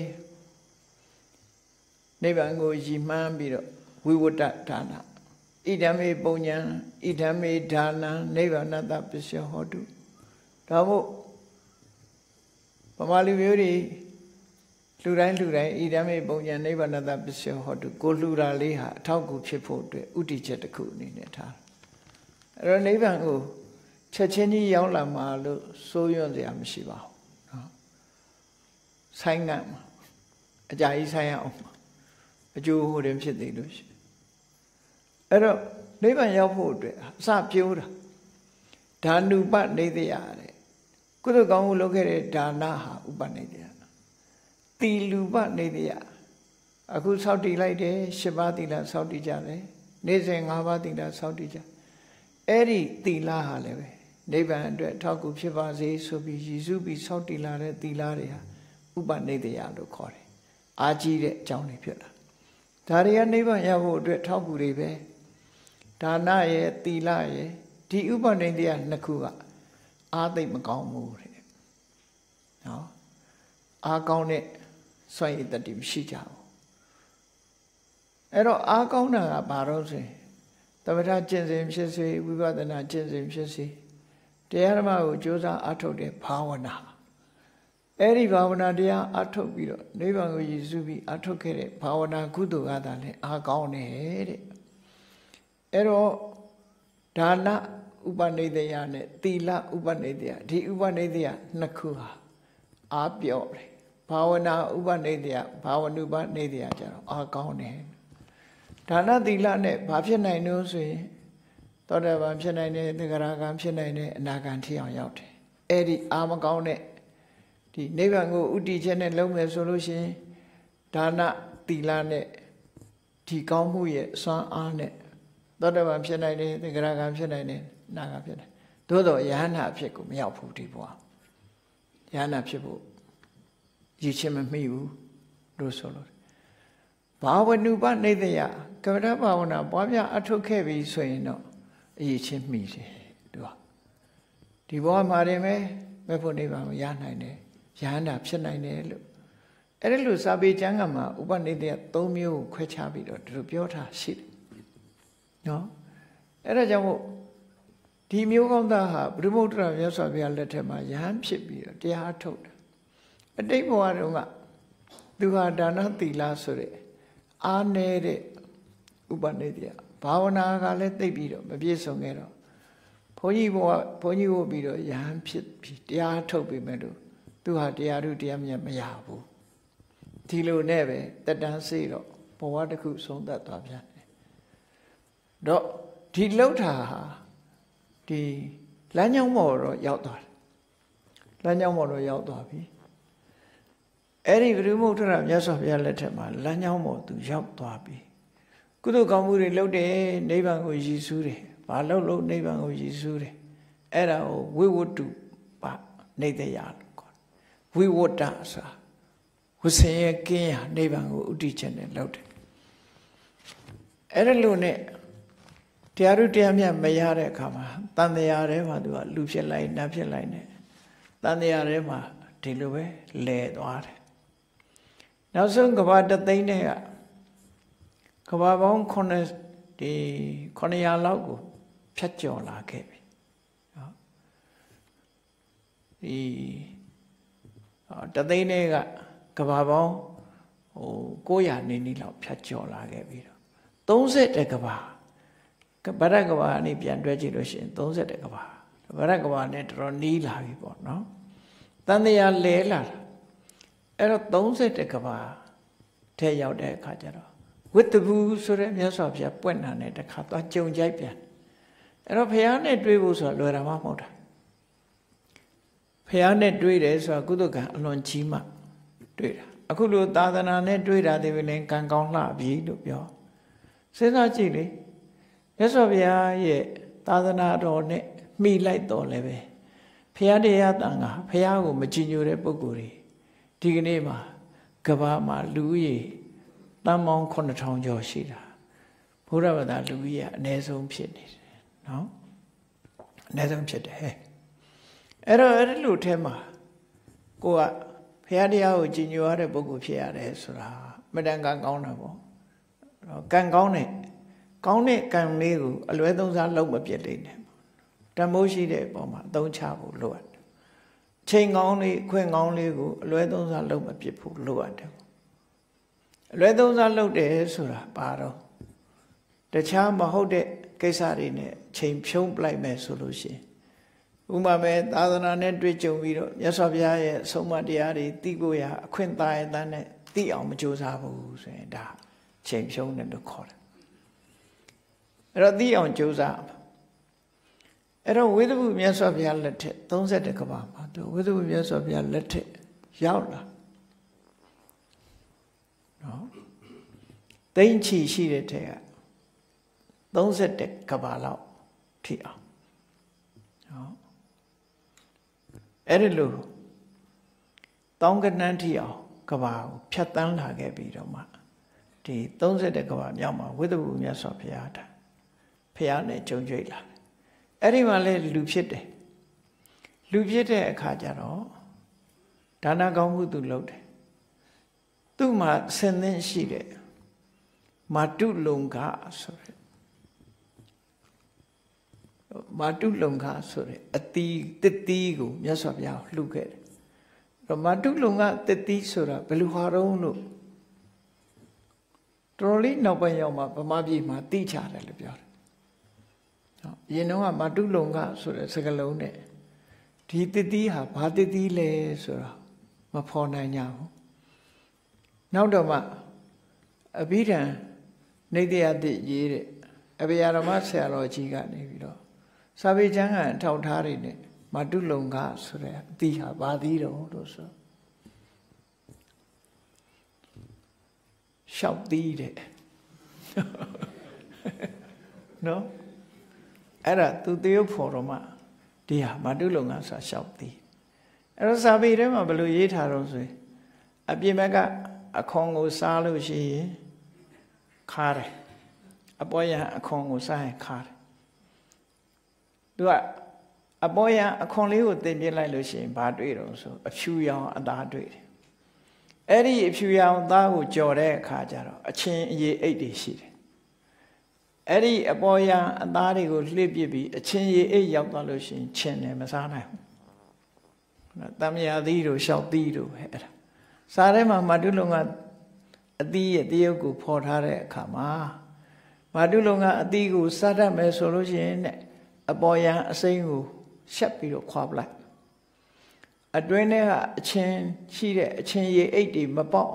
နိဗ္ဗာန်ကိုရည်မှန်းပြီးတော့ဝိဝတ္တဒါနဣဒံမေပုံညာဣဒံမေဒါနံနိဗ္ဗာနတပစ္စယဟောတုဒါမို့ဗမာလူမျိုးတွေလူတိုင်းလူတိုင်းဣဒံမေပုံညာနိဗ္ဗာနတပစ္စယဟောတုကိုလှူတာလေးဟာအထောက်အကူဖြစ်ဖို့အတွက်ဥတည်ချက်တစ်ခုအနေနဲ့ထားအဲ့တော့နိဗ္ဗာန်ကိုချက်ချင်းကြီးရောက်လာမှာလို့စိုးရွံ့စရာမရှိပါဘူးနော်ဆိုင်ငံ့မှာအကြာကြီးဆိုင်ရအောင်အကျိုးဟိုတင်ဖြစ်သေးလို့ရှိအဲ့တော့နိဗ္ဗာန်ရောက်ဖို့အတွက်အစပြိုးတာဒါနုပနိတယတဲ့ကုသိုလ်ကောင်းမှုလုပ်ခဲ့တဲ့ဒါနဟာဥပနိတယသီလူပနိတယအခုစောင့်တည်လိုက်တယ်၈ပါးသီလစောင့်တည်ကြတယ်နေ့စဉ်၅ပါးသီလစောင့်တည်ကြအဲ့ဒီသီလဟာလည်းပဲနိဗ္ဗာန်အတွက်ထောက်ကူဖြစ်ပါစေဆိုပြီးရည်စုပြီးစောင့်တည်လာတဲ့သီလတွေဟာဥပနိတယလို့ခေါ်တယ်အာကြီးတဲ့အကြောင်းတွေဖြစ်လာဒါတွေကနိဗ္ဗာန်ရဖို့အတွက်ထောက်ကူတွေပဲဒါနရဲ့သီလရဲ့ဒီဥပနိတယနှစ်ခုကအာသိမကောင်းဘူးတဲ့နော်အာကောင်းတဲ့စွန့်ရည်တတိမရှိကြဘူးအဲ့တော့အာကောင်းတာကဘာလို့ဆိုရင်သမထကျင့်စဉ်ဖြစ်စေဝိပဿနာကျင့်စဉ်ဖြစ်စေတရားဓမ္မကိုကြိုးစားအထုတ်တဲ့ဘာဝနာအဲ့ဒီဘာဝနာတရားအထုတ်ပြီးတော့နိဗ္ဗာန်ကိုရည်စူးပြီးအထုတ်ခဲ့တဲ့ဘာဝနာကုသိုလ်ကသာလဲအာကောင်းတယ်တဲ့အဲ့တော့ဒါနဥပနိတယနဲ့သီလဥပနိတယဒီဥပနိတယနှစ်ခုဟာအာပြော့တယ်ဘာဝနာဥပနိတယဘာဝနုပနိတယကျတော့အာကောင်းတယ်ဒါနသီလနဲ့ဘာဖြစ်နိုင်လို့ဆိုရင်သောတာပန်ဖြစ်နိုင်တယ်သက္ကရာကံဖြစ်နိုင်တယ်အနာဂံထိအောင်ရောက်တယ်အဲ့ဒီအာမကောင်းတဲ့ဒီနိဗ္ဗာန်ကိုဥတည်ချက်နဲ့လုံးမယ်ဆိုလို့ရှိရင်ဒါနသီလနဲ့ဒီကောင်းမှုရဲ့စွမ်းအားနဲ့သောတာပန်ဖြစ်နိုင်တယ်သက္ကရာကံဖြစ်နိုင်တယ်အနာဂံဖြစ်နိုင်သို့တော့ယဟန္တာဖြစ်ကိုမရောက်ဘူးဒီဘဝယဟန္တာဖြစ်ဖို့ရည်ချင်းမမိဘူးလို့ဆိုလို့ဘာဝနုပနိတယကမ္မဋ္ဌဘာဝနာပွားများအထုတ်ခဲ့ပြီဆိုရင်တော့အရေးချင်းမိတယ်သူကဒီဘဝမှာတင်ပဲမဲ့ဖို့နိဗ္ဗာန်ကိုရနိုင်တယ်ယဟန္တာဖြစ်နိုင်တယ်လို့အဲ့ဒါလို့စာပေကျမ်းကမှာဥပနိတယ၃မျိုးကိုခွဲခြားပြီးတော့ဒီလိုပြောထားရှိတယ်နော်အဲ့ဒါကြောင့်မို့ဒီမျိုးကောင်းသားဟာဘုရားမုဒ္ဒရာမြတ်စွာဘုရားလက်ထက်မှာယဟန်ဖြစ်ပြီးတော့တရားထုတ်တယ်အတိတ်ဘဝတုန်းကသူဟာဒါနသီလဆိုတဲ့အားနေတဲ့ဥပနိတယဘာဝနာကလည်းသိပြီးတော့မပြည့်စုံခဲ့တော့ဘုန်းကြီးဘုရားဘုန်းကြီးဝတ်ပြီးတော့ယဟန်ဖြစ်ပြီးတရားထုတ်ပြီးမဲ့လို့သူဟာတရားထုတရားမြတ်မရဘူးသဒီလိုနဲ့ပဲတက်တန်းစေတော့ဘဝတစ်ခုဆုံးသက်သွားပြန်တယ်တော့ဒီလှုပ်တာဟာဒီလမ်းကြောင်းပေါ်တော့ရောက်သွားတယ်လမ်းကြောင်းပေါ်တော့ရောက်သွားပြီအဲ့ဒီဂရုမုဋ္ဌရမြတ်စွာဘုရားလက်ထက်မှာလမ်းကြောင်းပေါ်သူရောက်သွားပြီကုသိုလ်ကောင်းမှုတွေလုပ်တယ်နိဗ္ဗာန်ကိုရည်စူးတယ်ဘာလုပ်လို့နိဗ္ဗာန်ကိုရည်စူးတယ်အဲ့ဒါကိုဝိဝတ္တုပနေတရားလို့ခေါ်တယ်ဝိဝတ္တဆိုတာဝဆင်းရဲကင်းရာနိဗ္ဗာန်ကိုဥတည်ခြင်းနဲ့လုပ်တယ်အဲ့ဒါလို့နဲ့တရားဥတရားမြတ်မရတဲ့အခါမှာတန်တရားထဲမှာသူကလူဖြစ်လိုက်နတ်ဖြစ်လိုက်နဲ့တန်တရားထဲမှာဒီလိုပဲလဲသွားတယ်နောက်ဆုံးကဘာတသိန်းနဲ့ကကဘာပေါင်းခုနှစ်ဒီခုနှစ်ရာလောက်ကိုဖြတ်ကျော်လာခဲ့ပြီနော်ဒီတသိန်းနဲ့ကကဘာပေါင်းဟိုကိုးရာနေနီးလောက်ဖြတ်ကျော်လာခဲ့ပြီတော့သုံးဆယ်တကဘာဗရကဘာအနေပြန်တွဲကြည့်လို့ရှိရင်သုံးဆယ်တကဘာဗရကဘာနဲ့တော်တော်နီးလာပြီပေါ့နော်တန်တရားလဲလာတာအဲ့တော့သုံးဆယ်တကဘာထဲရောက်တဲ့အခါကျတော့ဝိတ္တဘူးဆိုတဲ့မြတ်စွာဘုရားပွင့်တာနဲ့တခါသွားကြုံကြိုက်ပြန်အဲ့တော့ဘုရားနဲ့တွေ့ဖို့ဆိုတာလွယ်တာမှမဟုတ်တာဘုရားနဲ့တွေ့တယ်ဆိုတာကုသကံအလွန်ကြီးမှတွေ့တာအခုလိုသာသနာနဲ့တွေ့တာဒီပင်ကံကောင်းလှပြီလို့ပြောစဉ်းစားကြည့်လေမြတ်စွာဘုရားရဲ့သာသနာတော်နဲ့မိလိုက်တော်လည်းပဲဘုရားတရားတန်ခါဘုရားကိုမကြည်ညိုတဲ့ပုဂ္ဂိုလ်တွေဒီကနေ့မှာကဘာမှာလူဦးရေတန်ပေါင်းခုနှစ်ထောင်ကျော်ရှိတာဘုရားဘာသာလူကြီးကအနည်းဆုံးဖြစ်နေတယ်နော်အနည်းဆုံးဖြစ်တယ်ဟဲ့အဲ့တော့အဲ့ဒီလိုထဲမှာကိုကဘုရားတရားကိုကြည်ညိုရတဲ့ပုဂ္ဂိုလ်ဖြစ်ရတယ်ဆိုတာမတန်ကံကောင်းတာပေါ့ကံကောင်းတဲ့ကောင်းတဲ့ကံလေးကိုအလွဲသုံးစားလုံးမပြစ်လိမ့်နဲ့တမိုးရှိတဲ့အပေါ်မှာအသုံးချဖို့လိုအပ်တယ်ချိန်ကောင်းလေးခွင့်ကောင်းလေးကိုအလွဲသုံးစားလုံးမပြစ်ဖို့လိုအပ်တယ်အလွဲသုံးစားလုပ်တယ်ဆိုတာပါတော့တခြားမဟုတ်တဲ့ကိစ္စတွေနဲ့ချိန်ဖြုံးပလိုက်မယ်ဆိုလို့ရှိရင်ဥပမာပဲသာသနာနဲ့တွေ့ကြုံပြီးတော့မြတ်စွာဘုရားရဲ့ဆုံးမတရားတွေသိဖို့ရအခွင့်သာရတဲ့နဲ့သိအောင်မကြိုးစားဘူးဆိုရင်ဒါချိန်ဖြုံးတယ်လို့ခေါ်တယ်အဲ့တော့သိအောင်ကြိုးစားအဲ့တော့ဝိသုဘမြတ်စွာဘုရားလက်ထက်သုံးဆယ်ကဘာမှာသူဝိသုဘမြတ်စွာဘုရားလက်ထက်ရောက်လာနော်သိမ့်ချီရှိတဲ့ထက်ကသုံးဆယ်ကဘာလောက်ထိအောင်နော်အဲ့ဒီလိုတောင်းကနန်းထိအောင်ကဘာကိုဖြတ်တန်းလာခဲ့ပြီးတော့မှဒီသုံးဆယ်ကဘာမြောက်မှာဝိသုဘမြတ်စွာဘုရားတာဘုရားနဲ့ကြုံတွေ့လာတယ်အဲ့ဒီမှာလဲလူဖြစ်တယ်လူဖြစ်တဲ့အခါကျတော့ဒါနကောင်းမှုသူလုပ်တယ်သူ့မှာဆင်သင့်ရှိတဲ့မာတုလုံခဆိုတဲ့မာတုလုံခဆိုတဲ့အတီးတစ်တီးကိုမြတ်စွာဘုရားလှူခဲ့တယ်တော့မာတုလုံခတစ်တီးဆိုတာဘယ်လိုဟာတော့လို့တော်လေးနောက်ပိုင်းရောက်မှဗမာပြည်မှာတိချတယ်လို့ပြောတယ်အရင်တော့ကမာတုလုံကဆိုတဲ့စကားလုံးနဲ့ဒီတတိဟာဘာတတိလဲဆိုတာမဖော်နိုင်ကြဘူးနောက်တော့မှအဘိဓမ္မာနေတရားတိရေးတဲ့အဘိယရမဆရာတော်ကြီးကနေပြီးတော့စာပေကျမ်းကအထောက်ထားတွေနဲ့မာတုလုံကဆိုတဲ့အတိဟာဘာသီးတော့လို့ဆိုရှောက်သီးတဲ့နော်အဲ့ဒါသူတရုပ်ဖော်တော့မှဒီဟာမာတုလုံကဆိုရှောက်သည်အဲ့တော့စာပေထဲမှာဘယ်လိုရေးထားတော့ဆိုရင်အပြင်ဘက်ကအခွန်ကိုစားလို့ရှိရင်ခါတယ်အပေါ်ရန်အခွန်ကိုစားရင်ခါတယ်သူကအပေါ်ရန်အခွန်လေးကိုတင်ပြလိုက်လို့ရှိရင်ဘာတွေ့တော့ဆိုအဖြူရောင်အသားတွေ့တယ်အဲ့ဒီအဖြူရောင်အသားကိုကြော်တဲ့အခါကျတော့အချင်းအရေးအိတ်တွေရှိတယ်အဲ့ဒီအပေါ်ရန်အသားတွေကိုလှည့်ပစ်ပြီးအချင်းရည်အိတ်ရောက်သွားလို့ရှိရင်ချင်းတယ်မစားနိုင်ဘူး။တမယာသီးတို့ရှောက်သီးတို့ပဲအဲ့ဒါစားထဲမှာမာတုလုံကအသီးရဲ့တရုပ်ကိုဖော်ထားတဲ့အခါမှာမာတုလုံကအသီးကိုစားတတ်မယ်ဆိုလို့ရှိရင်အပေါ်ရန်အစိမ်းကိုရှက်ပြီးတော့ခွာပလိုက်အတွင်းထဲကအချင်းရှိတဲ့အချင်းရည်အိတ်တွေမပေါက်အောင်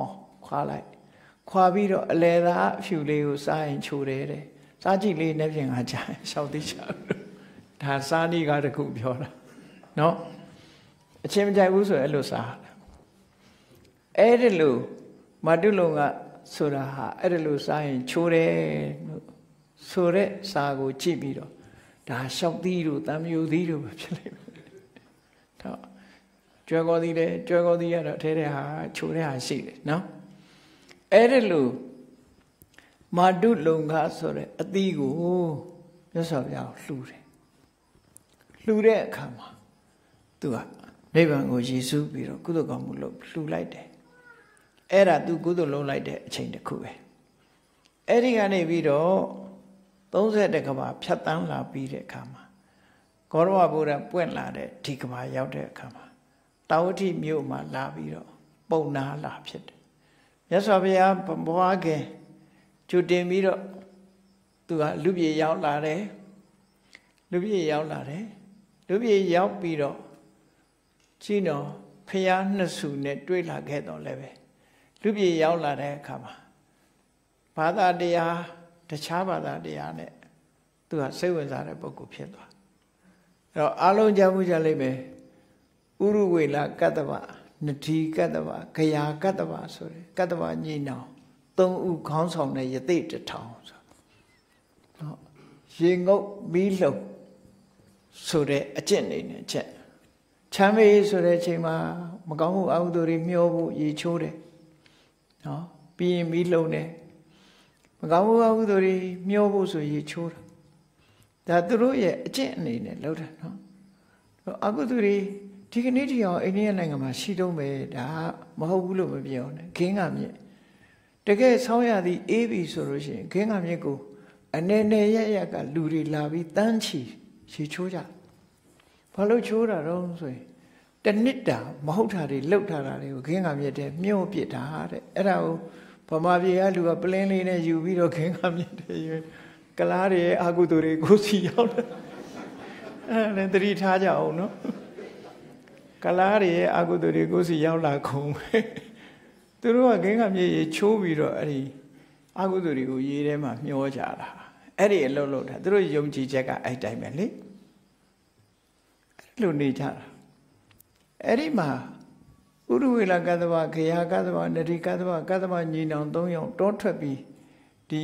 ခွာလိုက်ခွာပြီးတော့အလဲသားအဖြူလေးကိုစားရင်ချိုတယ်တဲ့စားကြည့်လေးနဲ့ပြင်ကကြာရှောက်သေးချာဒါစားနည်းကတခုပြောတာနော်အချင်းမကြိုက်ဘူးဆိုရင်အဲ့လိုစားအဲ့ဒီလိုမာတုလုံကဆိုတာဟာအဲ့ဒီလိုစားရင်ချိုတယ်လို့ဆိုတဲ့စာကိုကြည့်ပြီးတော့ဒါရှောက်သီးတို့တံမျိုးသီးတို့ပဲဖြစ်လိမ့်မယ်တော့ကျွဲကောသီးတယ်ကျွဲကောသီးရတော့ထဲထဲဟာချိုတဲ့ဟာရှိတယ်နော်အဲ့ဒီလိုမာတုလုံကဆိုတဲ့အသီးကိုမြတ်စွာဘုရားလှူတယ်လှူတဲ့အခါမှာသူကနိဗ္ဗာန်ကိုရည်စူးပြီးတော့ကုသိုလ်ကောင်းမှုလုပ်လှူလိုက်တယ်အဲ့ဒါသူကုသိုလ်လုပ်လိုက်တဲ့အချိန်တစ်ခုပဲအဲ့ဒီကနေပြီးတော့သုံးဆယ်တကဘာဖြတ်တန်းလာပြီးတဲ့အခါမှာဂေါရဝဗုဒ္ဓပွင့်လာတဲ့ဒီကဘာရောက်တဲ့အခါမှာတာဝတိမြို့မှာလာပြီးတော့ပုံနာလာဖြစ်တယ်မြတ်စွာဘုရားဘဝခင်ကျူတင်ပြီးတော့သူကလူပြေရောက်လာတယ်လူပြေရောက်လာတယ်လူပြေရောက်ပြီးတော့ကြည့်တော့ဖရာနှစ်စုနဲ့တွေ့လာခဲ့တော့လည်းပဲလူပြေရောက်လာတဲ့အခါမှာဘာသာတရားတခြားဘာသာတရားနဲ့သူကစိတ်ဝင်စားတဲ့ပုဂ္ဂိုလ်ဖြစ်သွားအဲ့တော့အလုံးကြမှုကြလိမ့်မယ်ဥရုဝေလကတ္တဗနတိကတ္တဗဂယာကတ္တဗဆိုတယ်ကတ္တဗညီနောင်သုံးဥခေါင်းဆောင်တဲ့ယသိတထောင်ဆိုတော့ရေငုတ်မီးလှုပ်ဆိုတဲ့အကျင့်နေနဲ့ချက်ချမ်းမေးဆိုတဲ့အချိန်မှာမကောင်းမှုအကုသိုလ်တွေမျောဖို့ရေချိုးတယ်နော်ပြီးရင်မီးလှုပ်တယ်မကောင်းမှုအကုသိုလ်တွေမျောဖို့ဆိုရေချိုးတာဒါသူတို့ရဲ့အကျင့်အနေနဲ့လုပ်တာနော်အကုသိုလ်တွေဒီကနေ့ဒီအောင်အိန္ဒိယနိုင်ငံမှာရှိတော့မယ်ဒါမဟုတ်ဘူးလို့မပြောနဲ့ခင်းကမြစ်တကယ်ဆောင်းရသည်အေးပြီဆိုလို့ရှိရင်ခင်းကမြစ်ကိုအနေနဲ့ရရကလူတွေလာပြီးတန်းချီရေချိုးကြဘာလို့ချိုးတာတော့ဆိုရင်တနစ်တာမဟုတ်တာတွေလှုပ်ထားတာတွေကိုခင်းကမြစ်တဲ့မျောပစ်တာတဲ့အဲ့ဒါကိုဗမာပြည်ကလူကပလင်းလေးနဲ့ယူပြီးတော့ခင်းကမြစ်တယ်ကလားတွေအာကုသူတွေကိုစီရောက်တယ်အဲ့ဒါလည်းသတိထားကြအောင်နော်ကလားတွေအာကုသူတွေကိုစီရောက်လာခုံပဲသူတို့ကခင်းကမြစ်ရေချိုးပြီးတော့အဲ့ဒီအာကုသူတွေကိုရေထဲမှာမျောကြတာအဲ့ဒီအလုပ်လုပ်တာသူတို့ယုံကြည်ချက်ကအဲ့တိုင်းပဲလေအဲ့လိုနေကြတာအဲ့ဒီမှာဥရဝေလကတ္တဗခရာကတ္တဗနတိကတ္တဗကတ္တဗညီနောင်သုံးယောက်တောထွက်ပြီးဒီ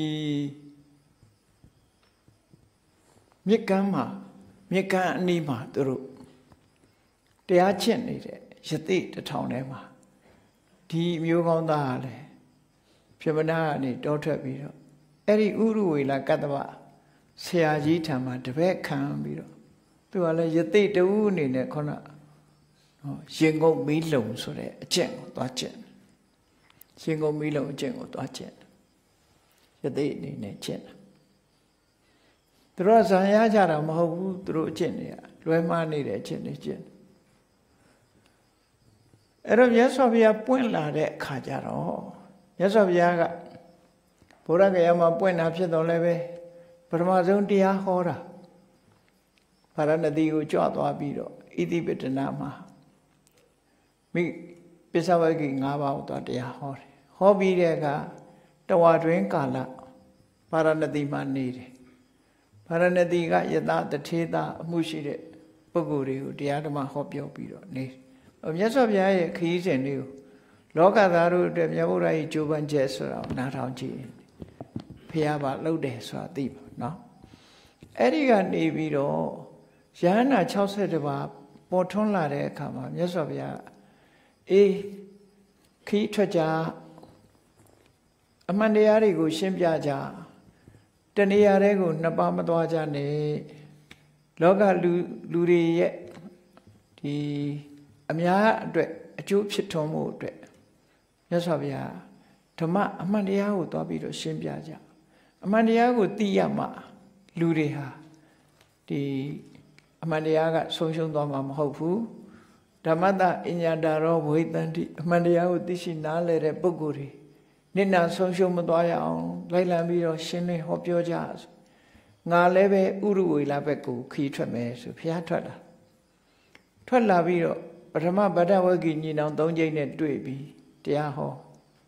မြစ်ကမ်းမှာမြစ်ကမ်းအနီးမှာသူတို့တရားချစ်နေတဲ့ယသိတထောင်ထဲမှာဒီမျိုးကောင်းသားကလည်းပြမနာကနေတောထွက်ပြီးတော့အဲ့ဒီဥရဝေလကတ္တဗဆရာကြီးထံမှာတပည့်ခံပြီးတော့သူကလည်းယသိတူအနေနဲ့ခုနရင်ကုန်မီးလုံဆိုတဲ့အကျင့်ကိုသွားကျင့်ရင်ကုန်မီးလုံအကျင့်ကိုသွားကျင့်ယသိအနေနဲ့ကျင့်သူတို့ဇာရကြတာမဟုတ်ဘူးသူတို့အကျင့်တွေကလွဲမှားနေတဲ့အကျင့်တွေကျင့်အဲ့တော့မြတ်စွာဘုရားပွင့်လာတဲ့အခါကျတော့မြတ်စွာဘုရားကဗုဒ္ဓဂယာမှာပွင့်တာဖြစ်တော့လည်းပဲပထမဆုံးတရားဟောတာဗာရဏသီကိုကြွသွားပြီးတော့ဣတိပိတနာမှာမိပစ္စဝဂီ၅ပါးကိုသွားတရားဟောတယ်ဟောပြီးတဲ့အခါတဝါတွင်ကာလဗာရဏသီမှာနေတယ်ဗာရဏသီကယတတထေသအမှုရှိတဲ့ပုဂ္ဂိုလ်တွေကိုတရားဓမ္မဟောပြောပြီးတော့နေမြတ်စွာဘုရားရဲ့ခရီးစဉ်လေးကိုလောကသားတို့အတွက်မြတ်ဗုဒ္ဓရဲ့ကြိုးပမ်းချက်ဆိုတာကိုနားထောင်ကြည့်ဖះပါလှုပ်တယ်ဆိုတာသိပါနော်အဲ့ဒီကနေပြီးတော့ယဟန္တာ၆၁ပါးပေါ်ထွန်းလာတဲ့အခါမှာမြတ်စွာဘုရားအေးခီးထွက်ကြအမှန်တရားတွေကိုရှင်းပြကြတဏှာတွေကိုနှစ်ပါးမသွားကြနဲ့လောကလူလူတွေရဲ့ဒီအများအတွက်အကျိုးဖြစ်ထွန်းမှုအတွက်မြတ်စွာဘုရားဓမ္မအမှန်တရားကိုသွားပြီးတော့ရှင်းပြကြအမှန်တရားကိုသိရမှလူတွေဟာဒီအမှန်တရားကဆုံးရှုံးသွားမှာမဟုတ်ဘူးဓမ္မတအညာတာရောဝိတန္တိအမှန်တရားကိုသိရှိနားလည်တဲ့ပုဂ္ဂိုလ်တွေနိနာဆုံးရှုံးမသွားရအောင်လိုက်လံပြီးတော့ရှင်းလင်းဟောပြောကြငါလည်းပဲဥရဝေလဘက်ကိုခီးထွက်မယ်ဆိုဘုရားထွက်လာထွက်လာပြီးတော့ပထမဗဒ္ဒဝဂီညီနောင်သုံးကျိန်းနဲ့တွေ့ပြီးတရားဟော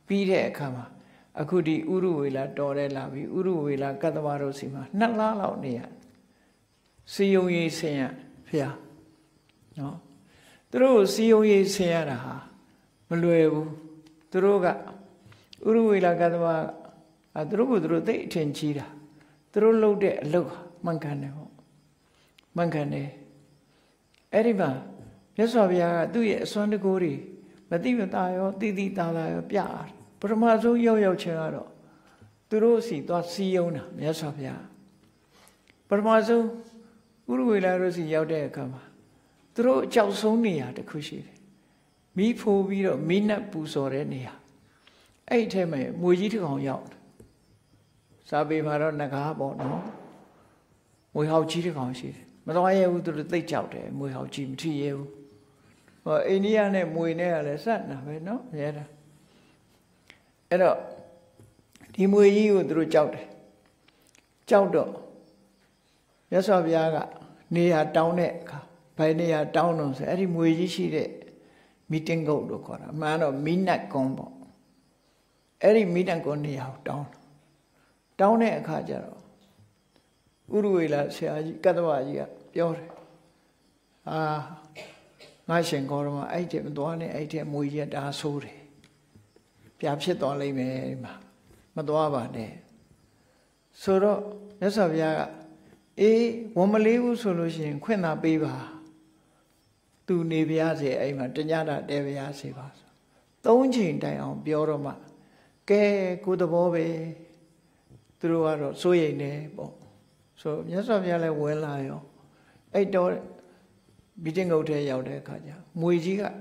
ပြီးတဲ့အခါမှာအခုဒီဥရုဝေလာတော်တဲ့လာပြီဥရုဝေလာကတ္တဝတို့စီမှာနှစ်လလောက်နေရစီယုံရေးဆင်းရဖျားနော်သူတို့စီယုံရေးဆင်းရတာဟာမလွယ်ဘူးသူတို့ကဥရုဝေလာကတ္တဝအဲသူတို့ကသူတို့သိအထင်ကြီးတာသူတို့လုပ်တဲ့အလုပ်မှန်ကန်တယ်ပေါ့မှန်ကန်တယ်အဲ့ဒီမှာမြတ်စွာဘုရားကသူ့ရဲ့အစွမ်းတကူတွေမတိမတာရောတိတိတာတာရောပြရတယ်ပထမဆုံးရောက်ရောက်ချင်းကတော့သူတို့စီသွားစီယုံတာမြတ်စွာဘုရားပထမဆုံးဥရဝေလာတို့စီရောက်တဲ့အခါမှာသူတို့အကြောက်ဆုံးနေရာတစ်ခုရှိတယ်မီးဖိုးပြီးတော့မီးနက်ပူဇော်တဲ့နေရာအဲ့ဒီထဲမှာမွေကြီးတစ်ကောင်ရောက်တယ်စာပေမှာတော့ငကားပေါ့နော်မွေဟောက်ကြီးတစ်ကောင်ရှိတယ်မတော်ရဲဘူးသူတို့သိကြောက်တယ်မွေဟောက်ကြီးမထီရဲဘူးဟောအိန္ဒိယနဲ့မွေနဲ့ကလည်းစက်နာပဲနော်ရဲတာအဲ့တော့ဒီမွေကြီးကိုသူတို့ကြောက်တယ်ကြောက်တော့မြတ်စွာဘုရားကနေရာတောင်းတဲ့အခါဘယ်နေရာတောင်းတော့ဆိုအဲ့ဒီမွေကြီးရှိတဲ့မီတင်းကုတ်လို့ခေါ်တာအမှန်တော့မီနတ်ကွန်ပေါ့အဲ့ဒီမီနတ်ကွန်နေရာကိုတောင်းတောင်းတဲ့အခါကျတော့ဥရဝေလာဆရာကြီးကတ္တဝကြီးကပြောတယ်အာငါရှင်ကောရမအဲ့ဒီမသွားနဲ့အဲ့ဒီမွေကြီးတာဆိုးတယ်ပြဖြစ်သွားလိမ့်မယ်ဒီမှာမသွားပါနဲ့ဆိုတော့မြတ်စွာဘုရားကအေးဝန်မလေးဘူးဆိုလို့ရှိရင်ခွင့်သာပေးပါသူနေပြရစေအဲ့မှာတညတာတဲပြရစေပါဆိုသုံးချိန်တိုင်အောင်ပြောတော့မှကဲကိုသဘောပဲသူတို့ကတော့စိုးရိမ်နေပေါ့ဆိုမြတ်စွာဘုရားလည်းဝင်လာရောအဲ့တော့ဘီတင်းငုတ်ထဲရောက်တဲ့အခါကျမွေကြီးက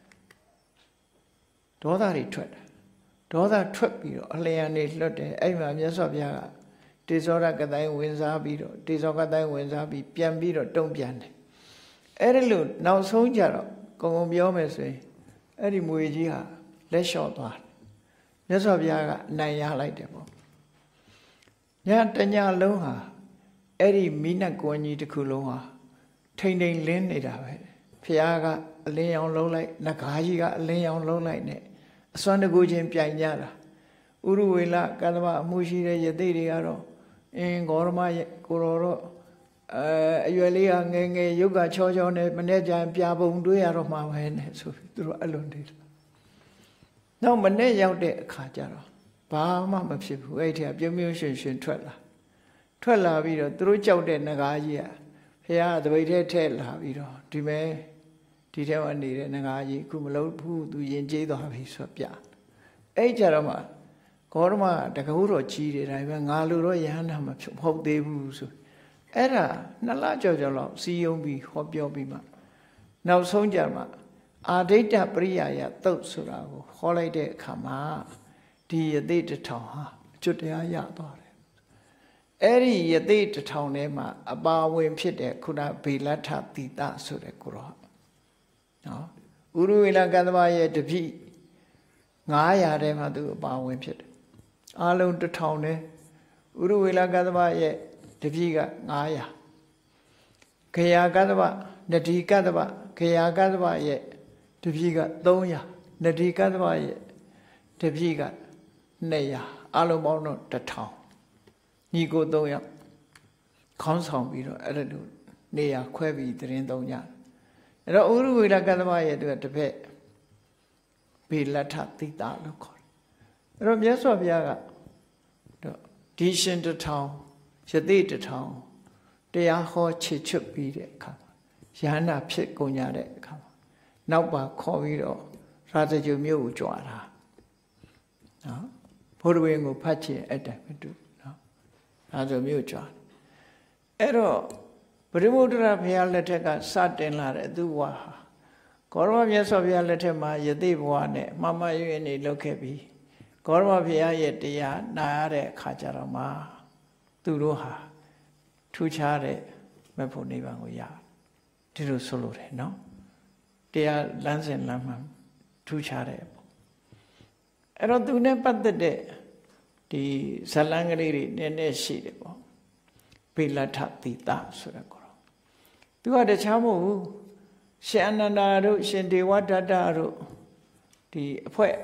ဒေါသတွေထွက်တယ်ဒေါသထွက်ပြီးတော့အလျံနေလွတ်တယ်အဲ့မှာမြတ်စွာဘုရားကတေဇောရကတိုင်းဝင်စားပြီးတော့တေဇောကတိုင်းဝင်စားပြီးပြန်ပြီးတော့တုံ့ပြန်တယ်အဲ့ဒီလိုနောက်ဆုံးကြတော့ကုံကုံပြောမယ်ဆိုရင်အဲ့ဒီမွေကြီးဟာလက်လျှော့သွားတယ်မြတ်စွာဘုရားကအနိုင်ရလိုက်တယ်ပေါ့ညတညလုံးဟာအဲ့ဒီမိနတ်ကွန်ကြီးတစ်ခုလုံးဟာထိန်ထိန်လင်းနေတာပဲဘုရားကအလင်းရောင်လုံးလိုက်နဂါးကြီးကအလင်းရောင်လုံးလိုက်နဲ့အစွမ်းတကူချင်းပြိုင်ကြတာဥရဝေလကတ္တဝအမှုရှိတဲ့ယသိတွေကတော့အင်းဂေါရမကိုရောတော့အဲအရွယ်လေးကငယ်ငယ်ရုပ်ကချောချောနဲ့မနေ့ကျရင်ပြပုံတွေးရတော့မှာပဲနဲ့ဆိုပြီးသူတို့အဲ့လိုနေတာနောက်မနေ့ရောက်တဲ့အခါကျတော့ဘာမှမဖြစ်ဘူးအဲ့ဒီကပြုံးပြုံးရွှင်ရွှင်ထွက်လာထွက်လာပြီးတော့သူတို့ကြောက်တဲ့နဂါးကြီးကဘုရားတပိတ်ထဲထည့်လာပြီးတော့ဒီမဲ့ဒီထဲမှာနေတဲ့နဂါးကြီးအခုမလုပ်ဘူးသူရင်ကျေးသွားပြီဆိုပြအဲ့ကြတော့မှဂေါရမတကူတော့ကြီးတယ်ဒါပေမဲ့ငါလိုတော့ယဟန္တာမဖြစ်ဟုတ်သေးဘူးဆိုအဲ့ဒါနှစ်လကြော်ကြော်လောက်စီယုံပြီးဟောပြောပြီးမှနောက်ဆုံးကြမှာအာဒိဋ္ဌပရိယာယသုတ်ဆိုတာကိုဟောလိုက်တဲ့အခါမှာဒီယသိတထောင်ဟာအကျွတ်တရားရသွားတယ်အဲ့ဒီယသိတထောင်ထဲမှာအပါဝင်ဖြစ်တဲ့ခုနဗေလထတိတဆိုတဲ့ကိုရောနော်ဥရဝေလကတ္တဝရဲ့တပိငါးရာထဲမှာသူအပါဝင်ဖြစ်တယ်အားလုံးတစ်ထောင်နဲ့ဥရဝေလကတ္တဝရဲ့တပိကငါးရာခရာကတ္တဝနတိကတ္တဝခရာကတ္တဝရဲ့တပိကသုံးရာနတိကတ္တဝရဲ့တပိကနှစ်ရာအားလုံးပေါင်းတော့တစ်ထောင်ညီကိုသုံးယောက်ခေါင်းဆောင်ပြီးတော့အဲ့ဒါလိုနေရာခွဲပြီးတရင်သုံးကြအဲ့တော့ဥရဝေလကတ္တဝရဲ့သူကတစ်ဖက်ဘေလထတိတလို့ခေါ်တယ်အဲ့တော့မြတ်စွာဘုရားကဒီရှင်တစ်ထောင်ယသိတစ်ထောင်တရားဟောခြေချွတ်ပြီးတဲ့အခါမှာယဟန္တာဖြစ်ကုန်ကြတဲ့အခါမှာနောက်ပါခေါ်ပြီးတော့ရာဇဂုမြို့ကိုကြွားတာနော်ဘုရားဝင်ကိုဖတ်ချင်အဲ့တိုင်မတူနော်ရာဇဂုမြို့ကြွားအဲ့တော့ပရိမုဒ္ဒရာဘုရားလက်ထက်ကစတင်လာတဲ့သူဝါဟာဂေါရမမြတ်စွာဘုရားလက်ထက်မှာယသိဘဝနဲ့မမရွေးနေလောက်ခဲ့ပြီးဂေါရမဘုရားရဲ့တရားနာရတဲ့အခါကျတော့မှသူတို့ဟာထူးခြားတဲ့မေဖို့နိဗ္ဗာန်ကိုရဒီလိုဆိုလို့တယ်နော်တရားလမ်းစဉ်လမ်းမှထူးခြားတဲ့ပေါ့အဲ့တော့သူနဲ့ပတ်သက်တဲ့ဒီဇလံကလေးတွေနည်းနည်းရှိတယ်ပေါ့ပိလထတိတဆိုတဲ့ကောသူကတခြားမဟုတ်ဘူးရှင်အနန္ဒာတို့ရှင်ဒေဝဒတ္တတို့ဒီအဖွဲ့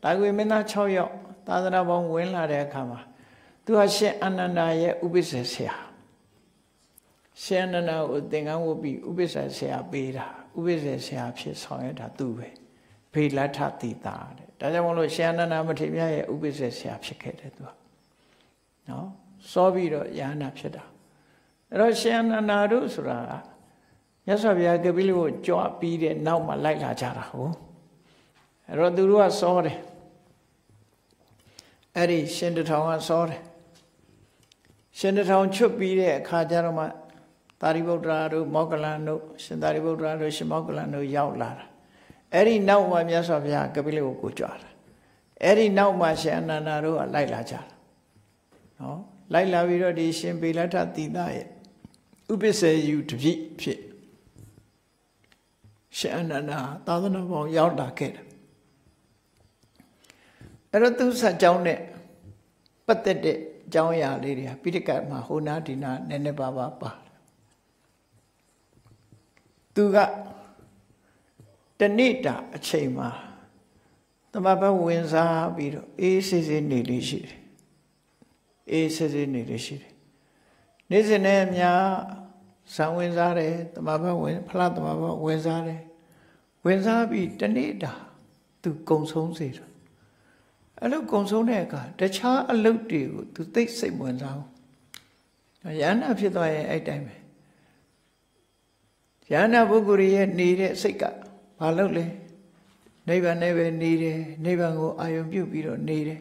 ဒါကွေမင်းသား၆ယောက်သာသနာပေါင်းဝင်လာတဲ့အခါမှာသူဟာရှင်အာနန္ဒာရဲ့ဥပိ္ပစေဆရာရှင်အာနန္ဒာကိုသင်္ကန်းဝတ်ပြီးဥပိ္ပစေဆရာပေးတာဥပိ္ပစေဆရာဖြစ်ဆောင်ရတာသူပဲဖေလထတိတာတဲ့ဒါကြောင့်မလို့ရှင်အာနန္ဒာမထေရရဲ့ဥပိ္ပစေဆရာဖြစ်ခဲ့တယ်သူကနော်စောပြီးတော့ယန္တာဖြစ်တာအဲ့တော့ရှင်အာနန္ဒာတို့ဆိုတာကမြတ်စွာဘုရားကပိလိကိုကြွပြီးတဲ့နောက်မှာလိုက်လာကြတာဟုတ်အဲ့တော့သူတို့ကစောတယ်အဲ့ဒီရှင်တထောင်ကစောတယ်ရှင်တထောင်ချွတ်ပြီးတဲ့အခါကျတော့မှသာရိပုတ္တရာတို့မောဂလန်တို့ရှင်သာရိပုတ္တရာတို့ရှင်မောဂလန်တို့ရောက်လာတာအဲ့ဒီနောက်မှာမြတ်စွာဘုရားကပိလိကိုကိုကြွတာအဲ့ဒီနောက်မှာရှင်အနန္ဒာတို့ကလိုက်လာကြတာနော်လိုက်လာပြီးတော့ဒီရှင်ပေလထတိတရဲ့ဥပိ္ပစေယုတပိဖြစ်ရှင်အနန္ဒာသာသနာပေါင်းရောက်လာခဲ့တယ်အဲ့တော့သူဆက်ကြောင်းနဲ့ပတ်သက်တဲ့အကြောင်းအရာလေးတွေပိဋကတ်မှာဟိုနာဒီနာနည်းနည်းပါးပါးပါတယ်သူကတနေ့တာအချိန်မှာသမဘဝင်စားပြီးတော့အေးဆေးဆေးနေလေးရှိတယ်အေးဆေးဆေးနေလေးရှိတယ်နေ့စဉ်နဲ့အများဇံဝင်စားတယ်သမဘဝင်ဖလားသမဘဝင်စားတယ်ဝင်စားပြီးတနေ့တာသူကုံဆုံးစေတယ်အဲ့လိုကုံဆုံးတဲ့အခါတခြားအလုပ်တွေကိုသူသိစိတ်ဝင်စားဘူးယန္နာဖြစ်သွားရင်အဲ့တိုင်းပဲယန္နာပုဂ္ဂိုလ်ရဲ့နေတဲ့စိတ်ကဘာလုပ်လဲနိဗ္ဗာန်နဲ့ပဲနေတယ်နိဗ္ဗာန်ကိုအာရုံပြုပြီးတော့နေတယ်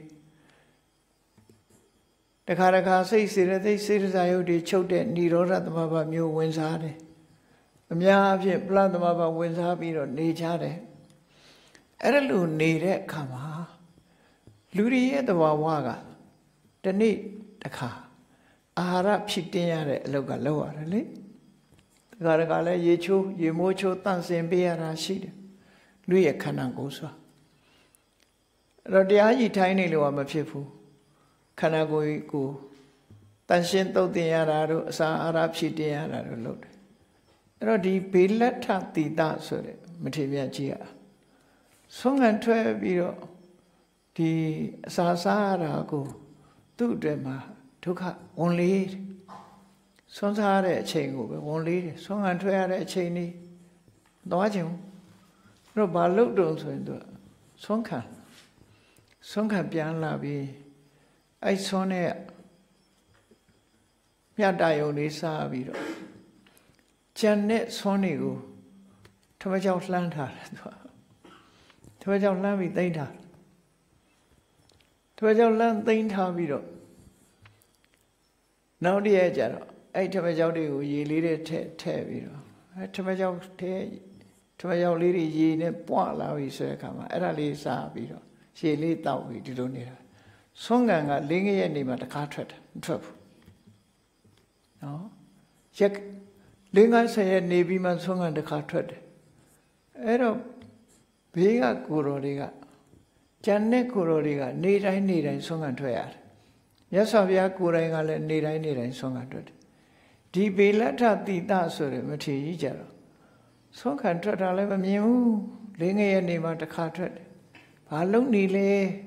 တခါတခါစိတ်စေရသိစေရစာယုတ်တွေချုပ်တဲ့និရောဓသမဘာမျိုးဝင်စားတယ်အများအပြည့်ပလသမဘာဝင်စားပြီးတော့နေကြတယ်အဲ့ဒါလိုနေတဲ့အခါမှာလူတွေရဲ့သဘာဝကတနေ့တစ်ခါအာဟာရဖြစ်တင်ရတဲ့အလုပ်ကလုပ်ရတယ်လေတခါတခါလဲရေချိုးရေမိုးချိုးတန့်စင်ပေးရတာရှိတယ်လူရဲ့ခန္ဓာကိုယ်ဆိုတာအဲ့တော့တရားကြီးထိုင်းနေလို့ကမဖြစ်ဘူးခန္ဓာကိုယ်ကိုတန်ရှင်းသုတ်တင်ရတာတို့အစာအာဟာရဖြစ်တင်ရတာတို့လုပ်တယ်အဲ့တော့ဒီဘေလထတိတဆိုတဲ့မထေရကြီးကဆုံးခံထွက်ပြီးတော့ဒီအစာစားရတာကိုသူ့အတွက်မှာဒုက္ခဝန်လေးဆွမ်းစားတဲ့အချိန်ကိုပဲဝန်လေးတယ်ဆွမ်းခံထွက်ရတဲ့အချိန်นี้သွားခြင်းအဲ့တော့ဘာလုပ်တုံဆိုရင်သူဆွမ်းခံဆွမ်းခံပြန်လာပြီးအဲ့ဆွမ်းနဲ့မြတ်တယုံလေးစားပြီးတော့ကျန်တဲ့ဆွမ်းတွေကိုထမကြောက်လှမ်းထားတယ်သူထမကြောက်လှမ်းပြီးသိမ့်ထားထမကြောက်လှမ်းသိမ့်ထားပြီးတော့နောက်တည့်ရကြတော့အဲ့ထမကြောက်တွေကိုရေလေးတွေထည့်ထည့်ပြီးတော့အဲ့ထမကြောက်ထဲထမကြောက်လေးတွေရေနဲ့ပွားလာပြီဆိုတဲ့အခါမှာအဲ့ဒါလေးစားပြီးတော့ရေလေးတောက်ပြီးဒီလိုနေတာဆွမ်းကန်ကလင်းငရဲ့နေမှာတခါထွက်တယ်မထွက်ဘူးနော်ရက်လင်းငါဆယ်ရက်နေပြီးမှဆွမ်းကန်တခါထွက်တယ်အဲ့တော့ဘေးကကိုတော်တွေကကျန်တဲ့ကိုတော်တွေကနေတိုင်းနေတိုင်းဆွမ်းကန်ထွက်ရတယ်မြတ်စွာဘုရားကိုယ်တိုင်ကလည်းနေတိုင်းနေတိုင်းဆွမ်းခံထွက်တယ်ဒီဘေလထတိတဆိုတဲ့မထေရကြီးကြတော့ဆွမ်းခံထွက်တာလည်းမမြင်ဘူးလင်းငရဲ့နေမှာတစ်ခါထွက်တယ်ဘာလုံနေလဲ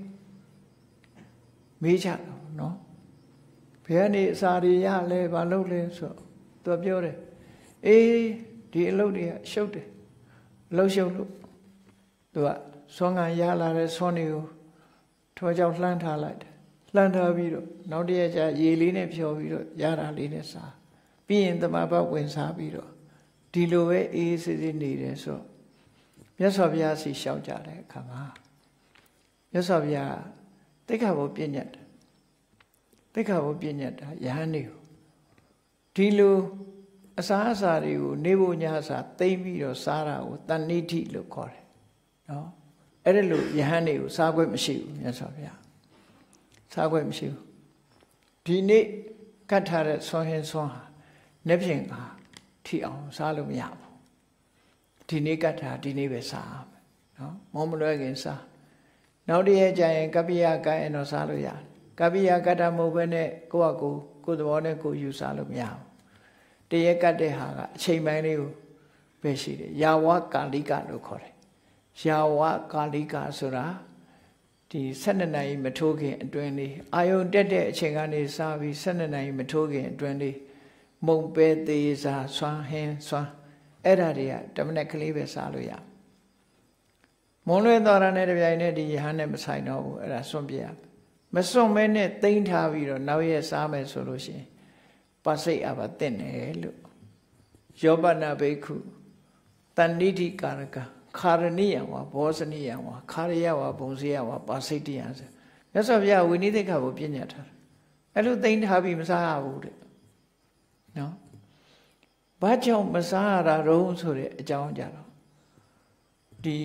မေးကြတော့နော်ဘယ်ကနေအစာတွေရလဲဘာလုပ်လဲဆိုသူပြောတယ်အေးဒီအလုပ်တွေကရှုပ်တယ်အလုပ်ရှုပ်လို့သူကဆွမ်းခံရလာတဲ့ဆွမ်းတွေကိုထောကြောင့်လှမ်းထားလိုက်တယ်လှမ်းထားပြီးတော့နောက်တည့်ရကျရေလေးနဲ့ဖြော်ပြီးတော့ရတာလေးနဲ့စားပြီးရင်သမဘဝင်စားပြီးတော့ဒီလိုပဲအေးဆေးဆေးနေတယ်ဆိုမြတ်စွာဘုရားစီလျှောက်ကြတဲ့အခါမှာမြတ်စွာဘုရားတိက္ခာဘုပညတ်တိက္ခာဘုပညတ်တာယဟန်တွေကိုဒီလိုအစာအစာတွေကိုနေဖို့ညစာသိမ့်ပြီးတော့စားတာကိုတဏိဋ္ဌိလို့ခေါ်တယ်နော်အဲ့ဒါလို့ယဟန်တွေကိုစားခွင့်မရှိဘူးမြတ်စွာဘုရားစားခွင့်မရှိဘူးဒီနေ့ကတ်ထားတဲ့ဆွမ်းဟင်းဆွမ်းဟာနေ့ပြင်ကထီအောင်စားလို့မရဘူးဒီနေ့ကတ်ထားဒီနေ့ပဲစားရမယ်နော်မောမလွဲခင်စားနောက်တည့်ရကျရင်ကပ္ပိယကတ်ရင်တော့စားလို့ရတယ်ကပ္ပိယကတ်တာမဟုတ်ဘဲနဲ့ကိုယ့်အကိုကိုယ်သဘောနဲ့ကိုယ်ယူစားလို့မရဘူးတည့်ရကတ်တဲ့ဟာကအချိန်ပိုင်းလေးကိုပဲရှိတယ်ယာဝကာလိကလို့ခေါ်တယ်ယာဝကာလိကဆိုတာဒီဒီဆက်နှစ်နိုင်မထိုးခင်အတွင်းလေးအာယုံတက်တဲ့အချိန်ကနေစပြီးဆက်နှစ်နိုင်မထိုးခင်အတွင်းလေးမုံပဲသေးစာဆွမ်းဟင်းဆွမ်းအဲ့ဒါတွေကတမနဲ့ကလေးပဲစားလို့ရမုံလွဲတော်ရနဲ့တပြိုင်နဲ့ဒီယဟန်နဲ့မဆိုင်တော့ဘူးအဲ့ဒါစွန့်ပြရမစွန့်မဲနဲ့တိမ့်ထားပြီးတော့နောက်ရက်စားမယ်ဆိုလို့ရှိရင်ပါစိတ်အပါတင့်တယ်လို့ယောပနာဘိက္ခုတဏ္ဍိတိကာရကခါရဏိယဝဘောဇနိယဝခါရယဝဘုံစေယဝပါစိတ်တယဆိုမြတ်စွာဘုရားဝိနည်းသိက္ခာကိုပြညတ်ထားတယ်အဲ့လိုသိမ့်ထားပြီးမစားရဘူးတဲ့နော်ဘာကြောင့်မစားရတာတုံးဆိုတဲ့အကြောင်းကြတော့ဒီ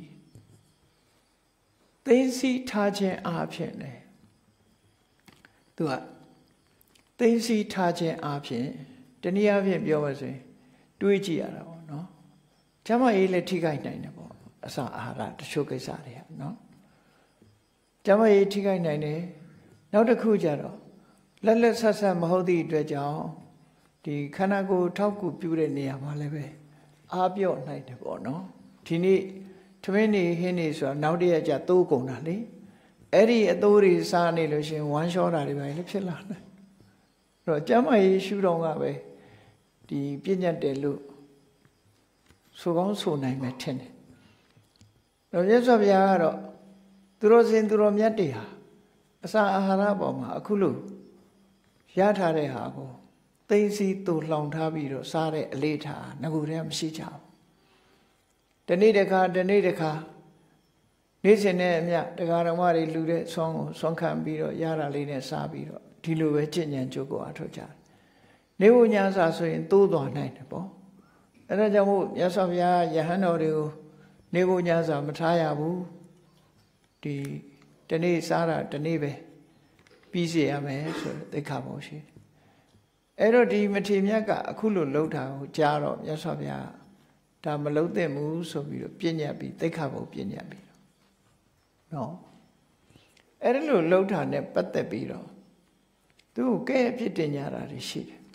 သိသိထားခြင်းအားဖြင့်လေသူကသိသိထားခြင်းအားဖြင့်တနည်းအားဖြင့်ပြောပါဆိုရင်တွေးကြည့်ရတာပေါ့နော်ကျမရေးလည်းထိခိုက်နိုင်တယ်ပေါ့အစာအာဟာရတချို့ကိစ္စတွေကနော်ကျမရေးထိခိုက်နိုင်တယ်နောက်တစ်ခုကျတော့လက်လက်ဆက်ဆက်မဟုတ်သည့်အတွက်ကြောင့်ဒီခန္ဓာကိုယ်ထောက်ကူပြုတဲ့နေရာမှာလည်းပဲအားပြော့နိုင်တယ်ပေါ့နော်ဒီနေ့ထမင်းနေဟင်းနေဆိုတာနောက်တရက်ကျသိုးကုန်တာလေအဲ့ဒီအသိုးတွေစားနေလို့ရှင်ဝမ်းလျှောတာတွေပဲလည်းဖြစ်လာတယ်အဲ့တော့ကျမကြီးရှုတော်ကပဲဒီပြည့်ညတ်တယ်လို့ဆိုကောင်းဆိုနိုင်မယ်ထင်တယ်တော့မြတ်စွာဘုရားကတော့သူတော်စင်သူတော်မြတ်တွေဟာအစာအာဟာရပေါ်မှာအခုလို့ရထားတဲ့ဟာကိုသိသိတူလှောင်ထားပြီးတော့စားတဲ့အလေးထားငကူတည်းမရှိကြဘူးတနေ့တစ်ခါတနေ့တစ်ခါနေ့စဉ်နဲ့အမျှတရားတော်မတွေလူတဲ့ဆွမ်းကိုဆွမ်းခံပြီးတော့ရတာလေးနဲ့စားပြီးတော့ဒီလိုပဲကြင်ကြံကြိုးကိုအထောက်ကြတယ်နေဝညာစာဆိုရင်တိုးသွားနိုင်တယ်ပေါ့အဲ့ဒါကြောင့်မို့မြတ်စွာဘုရားယဟန်တော်တွေကိုနေဝညာစာမထားရဘူးဒီတနေ့စားတာတနေ့ပဲပြီးစီရမယ်ဆိုတော့သိက္ခာပုံရှိအဲ့တော့ဒီမထေမြတ်ကအခုလိုလှုပ်တာကိုကြားတော့မြတ်စွာဘုရားဒါမလှုပ်သင့်ဘူးဆိုပြီးတော့ပြညတ်ပြီးသိက္ခာပုံပြညတ်ပြီးတော့နော်အဲ့ဒါလိုလှုပ်တာနဲ့ပတ်သက်ပြီးတော့သူကဲ့အဖြစ်တင်ကြတာတွေရှိတယ်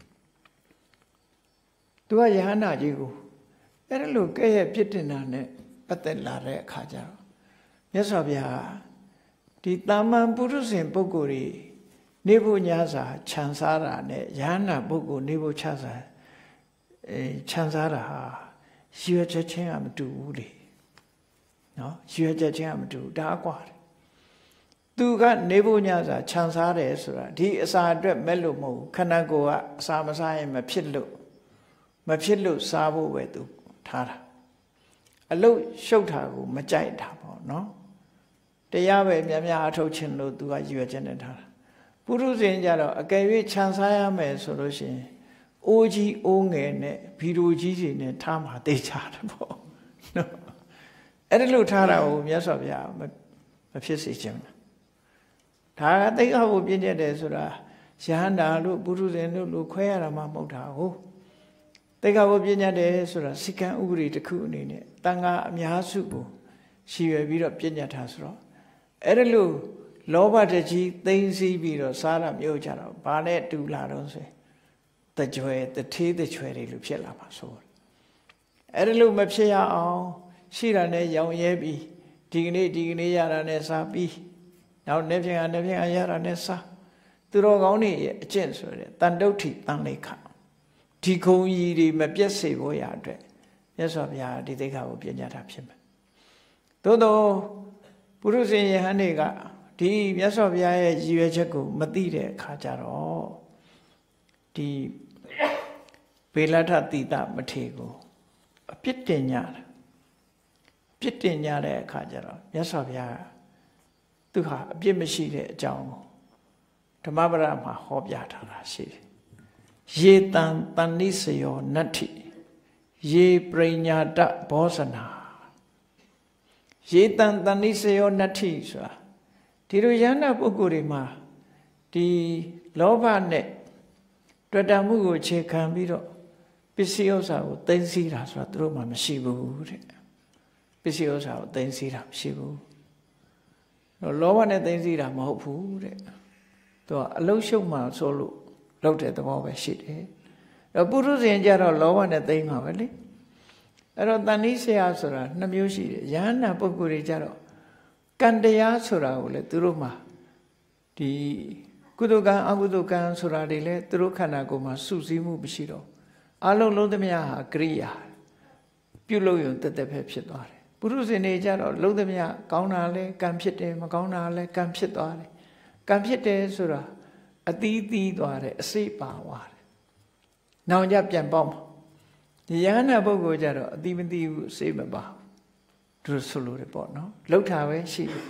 သူကယဟန္တာကြီးကိုအဲ့ဒါလိုကဲ့ရဲ့ဖြစ်တင်တာနဲ့ပတ်သက်လာတဲ့အခါကျတော့မြတ်စွာဘုရားဒီတာမန်ပုရုษင်ပုဂ္ဂိုလ်တွေနေဖို့ညာစာခြံစားတာနဲ့ယဟန္တာပုဂ္ဂိုလ်နေဖို့ခြံစားအဲခြံစားတာဟာရွေချက်ချင်းကမတူဘူးလေနော်ရွေချက်ချင်းကမတူဒါအကွာတယ်သူကနေဖို့ညာစာခြံစားတယ်ဆိုတာဒီအစာအတွက်မဲ့လို့မဟုတ်ဘူးခန္ဓာကိုယ်ကအစာမစားရင်မဖြစ်လို့မဖြစ်လို့စားဖို့ပဲသူထားတာအလုတ်ရှုပ်တာကိုမကြိုက်တာပေါ့နော်တရားပဲများများအထုတ်ခြင်းလို့သူကရွေချက်နဲ့ထားတာပုရုษင်ကြတော့အကယ်၍ခြံစားရမယ်ဆိုလို့ရှိရင်အိုးကြီးအိုးငယ်နဲ့ဗီဒီယိုကြီးတွေနဲ့ထားမှာသိချတယ်ပေါ့နော်အဲ့ဒါလို့ထားတာကိုမြတ်စွာဘုရားမဖြစ်စေချင်ဘူးဒါကသိက္ခာကိုပြည့်ညတ်တယ်ဆိုတာယဟန္တာလို့ပုရုษင်တို့လို့ခွဲရတာမှမဟုတ်တာဟုတ်သိက္ခာကိုပြည့်ညတ်တယ်ဆိုတာစိကံဥပဒေတစ်ခုအနေနဲ့တန်ခါအများစုကိုရှည်ရွယ်ပြီးတော့ပြည့်ညတ်တာဆိုတော့အဲ့ဒါလို့လောဘတကြီးသိမ့်စီးပြီးတော့စားရမျိုးကြတော့ဘာနဲ့တူလာတော့ဆိုတကြွယ်တထေးတကြွယ်တွေလို့ဖြစ်လာမှာဆိုအဲ့ဒါလို့မဖြစ်ရအောင်ရှိတာနဲ့ရောင်ရဲပြီးဒီကနေ့ဒီကနေ့ရတာနဲ့စားပြီးနောက်နေ့ဖြင့်နေ့ဖြင့်ရတာနဲ့စားသူတော်ကောင်းတွေရဲ့အကျင့်ဆိုတဲ့တန်တုဋ္ဌိတန်လိခဒီခုံကြီးတွေမပြတ်စေဖို့ရအတွက်မြတ်စွာဘုရားဒီသိက္ခာကိုပြညတ်တာဖြစ်မယ်သို့တော့ပုရုษင်ယဟန်တွေကဒီမြတ်စွာဘုရားရဲ့ရည်ရွယ်ချက်ကိုမသိတဲ့အခါကျတော့ဒီဘေလထတိတမထေကိုအပြစ်တင်ကြတယ်ပြစ်တင်ကြတဲ့အခါကျတော့မြတ်စွာဘုရားသူဟာအပြစ်မရှိတဲ့အကြောင်းကိုဓမ္မပဒမှာဟောပြထားတာရှိတယ်ယေတံတဏ္ဏိစယောနတ္ထိယေပရိညာတဘောဇနာယေတံတဏ္ဏိစယောနတ္ထိဆိုတာဒီလိုယန္တာပုဂ္ဂိုလ်တွေမှာဒီလောဘနဲ့တွေ့တာမှုကိုအခြေခံပြီးတော့ပစ္စည်းဥစ္စာကိုသိမ်းဆည်းတာဆိုတာသူတို့မှမရှိဘူးတဲ့ပစ္စည်းဥစ္စာကိုသိမ်းဆည်းတာမရှိဘူးတော့လောဘနဲ့သိမ်းဆည်းတာမဟုတ်ဘူးတဲ့သူကအလုံးရှုံမှဆိုလို့လောက်တဲ့သဘောပဲရှိတယ်တော့ပုရုษင်ကြတော့လောဘနဲ့သိမ်းမှာပဲလေအဲ့တော့တဏှိဆရာဆိုတာနှစ်မျိုးရှိတယ်ယန္တာပုဂ္ဂိုလ်တွေကြတော့ကံတရားဆိုတာကိုလေသူတို့မှာဒီကုသိုလ်ကံအကုသိုလ်ကံဆိုတာတွေလေသူတို့ခန္ဓာကိုယ်မှာစုစည်းမှုမရှိတော့အလုံးလုံးသမျှဟာကရိယာပြုလုပ်ရုံတက်တက်ပဲဖြစ်သွားတယ်ပုရုဇဉ်တွေကြတော့လုံးသမျှကောင်းတာလဲကံဖြစ်တယ်မကောင်းတာလဲကံဖြစ်သွားတယ်ကံဖြစ်တယ်ဆိုတာအသီးသီးသွားတယ်အစိပါသွားတယ်နောင်ကြပြန်ပေါက်မှာဒီယန္နာပုဂ္ဂိုလ်ကြတော့အသီးမသီးဘူးအစိမပါဘူးသူဆိုလို့ရပေါ့နော်လှုပ်တာပဲရှိတယ်